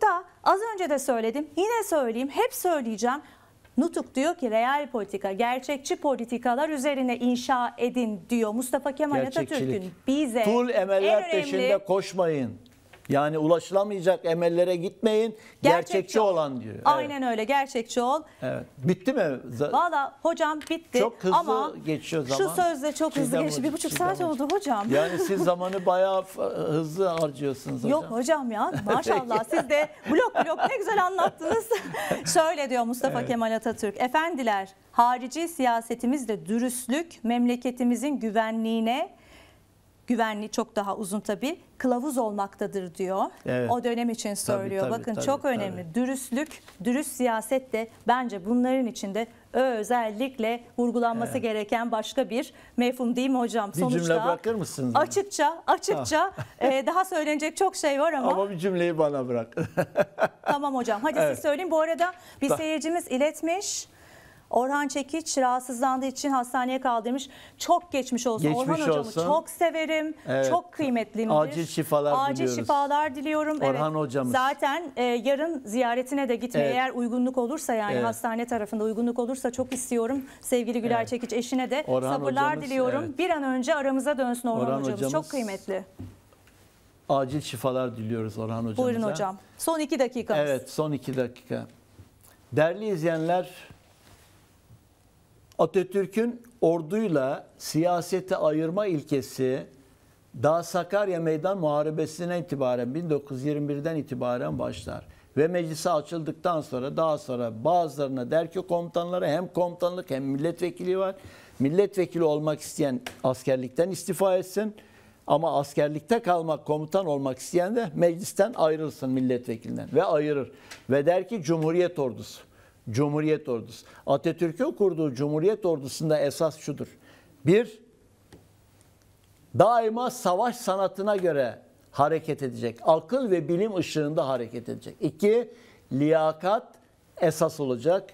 Az önce de söyledim, yine söyleyeyim, hep söyleyeceğim. Nutuk diyor ki real politika, gerçekçi politikalar üzerine inşa edin diyor Mustafa Kemal Atatürk'ün bize Tul emeller en peşinde önemli koşmayın. Yani ulaşılamayacak emellere gitmeyin. Gerçekçi olan diyor. Aynen öyle, gerçekçi ol. Evet. Bitti mi? Valla hocam bitti. Çok hızlı ama geçiyor zaman. şu sözle çok hızlı geçti. 1,5 saat oldu hocam. Yani siz zamanı bayağı hızlı harcıyorsunuz hocam. Yok hocam ya, maşallah siz de blok ne güzel anlattınız. Şöyle diyor Mustafa Kemal Atatürk. Efendiler, harici siyasetimizde dürüstlük memleketimizin güvenliği çok daha uzun tabii, kılavuz olmaktadır diyor. Evet. O dönem için söylüyor. Tabii, Bakın tabii, çok tabii. önemli. Dürüst siyaset de bence bunların içinde özellikle vurgulanması gereken başka bir mefhum değil mi hocam? Bir cümle bırakır mısınız? Açıkça daha söylenecek çok şey var ama bir cümleyi bana bırak. tamam hocam. Hadi siz söyleyin. Bu arada bir seyircimiz iletmiş. Orhan Çekiç rahatsızlandığı için hastaneye kaldırmış. Çok geçmiş olsun. Geçmiş Orhan hocamı olsun. çok severim. Evet. Çok kıymetlimdir. Acil şifalar diliyoruz. Şifalar diliyorum. Orhan hocamız. Zaten yarın ziyaretine de gitmeye eğer uygunluk olursa, yani hastane tarafında uygunluk olursa çok istiyorum. Sevgili Güler Çekiç eşine de Orhan sabırlar hocamız, diliyorum. Bir an önce aramıza dönsün Orhan hocamız. Çok kıymetli. Acil şifalar diliyoruz Orhan hocamıza. Buyurun hocam. Son 2 dakikamız. Evet, son 2 dakika. Değerli izleyenler, Atatürk'ün orduyla siyaseti ayırma ilkesi daha Sakarya Meydan Muharebesi'ne itibaren 1921'den itibaren başlar. Ve meclise açıldıktan sonra daha sonra bazılarına der ki komutanlara hem komutanlık hem milletvekili var. Milletvekili olmak isteyen askerlikten istifa etsin. Ama askerlikte kalmak, komutan olmak isteyen de meclisten ayrılsın milletvekilinden ve ayırır. Ve der ki Cumhuriyet Ordusu. Cumhuriyet Ordusu. Atatürk'ün kurduğu Cumhuriyet Ordusu'nda esas şudur. Bir, daima savaş sanatına göre hareket edecek. Akıl ve bilim ışığında hareket edecek. 2, liyakat esas olacak.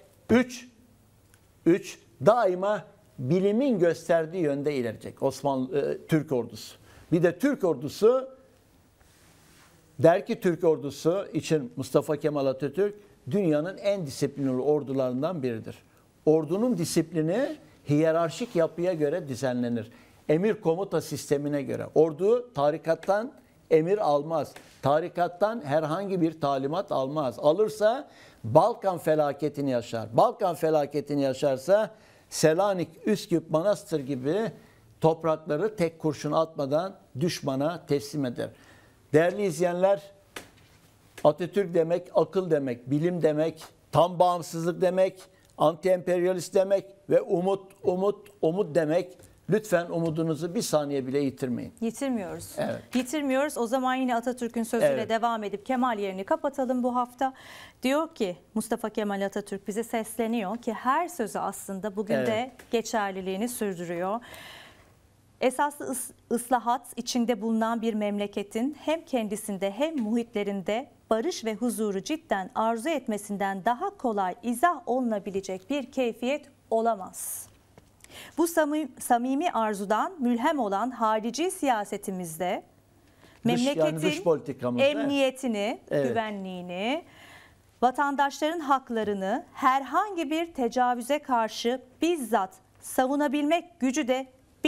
3, daima bilimin gösterdiği yönde ilerleyecek. Türk ordusu. Bir de Türk ordusu der ki Türk ordusu için Mustafa Kemal Atatürk dünyanın en disiplinli ordularından biridir. Ordunun disiplini hiyerarşik yapıya göre düzenlenir. Emir komuta sistemine göre. Ordu tarikattan emir almaz. Tarikattan herhangi bir talimat almaz. Alırsa Balkan felaketini yaşar. Balkan felaketini yaşarsa Selanik, Üsküp, Manastır gibi toprakları tek kurşun atmadan düşmana teslim eder. Değerli izleyenler, Atatürk demek, akıl demek, bilim demek, tam bağımsızlık demek, anti-emperyalist demek ve umut demek. Lütfen umudunuzu bir saniye bile yitirmeyin. Yitirmiyoruz. Evet. Yitirmiyoruz. O zaman yine Atatürk'ün sözüyle devam edip Kemal yerini kapatalım bu hafta. Diyor ki Mustafa Kemal Atatürk bize sesleniyor ki her sözü aslında bugün de geçerliliğini sürdürüyor. Esaslı ıslahat içinde bulunan bir memleketin hem kendisinde hem muhitlerinde barış ve huzuru cidden arzu etmesinden daha kolay izah olunabilecek bir keyfiyet olamaz. Bu samimi arzudan mülhem olan harici siyasetimizde memleketin emniyetini, güvenliğini, vatandaşların haklarını herhangi bir tecavüze karşı bizzat savunabilmek gücü de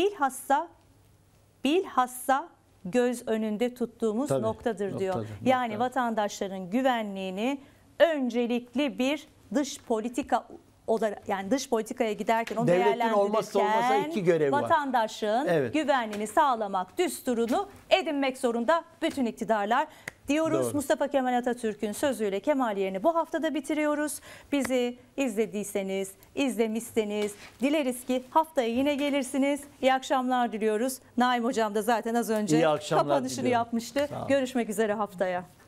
bilhassa göz önünde tuttuğumuz noktadır diyor. Yani vatandaşların güvenliğini öncelikli bir dış politika olarak, yani dış politikaya giderken o değerlendirirken iki görev var. Vatandaşın güvenliğini sağlamak düsturunu edinmek zorunda bütün iktidarlar diyoruz. Doğru. Mustafa Kemal Atatürk'ün sözüyle Kemal yerini bu haftada bitiriyoruz. Bizi izlediyseniz, izlemişseniz dileriz ki haftaya yine gelirsiniz. İyi akşamlar diliyoruz. Naim Hocam da zaten az önce kapanışını yapmıştı. Görüşmek üzere haftaya.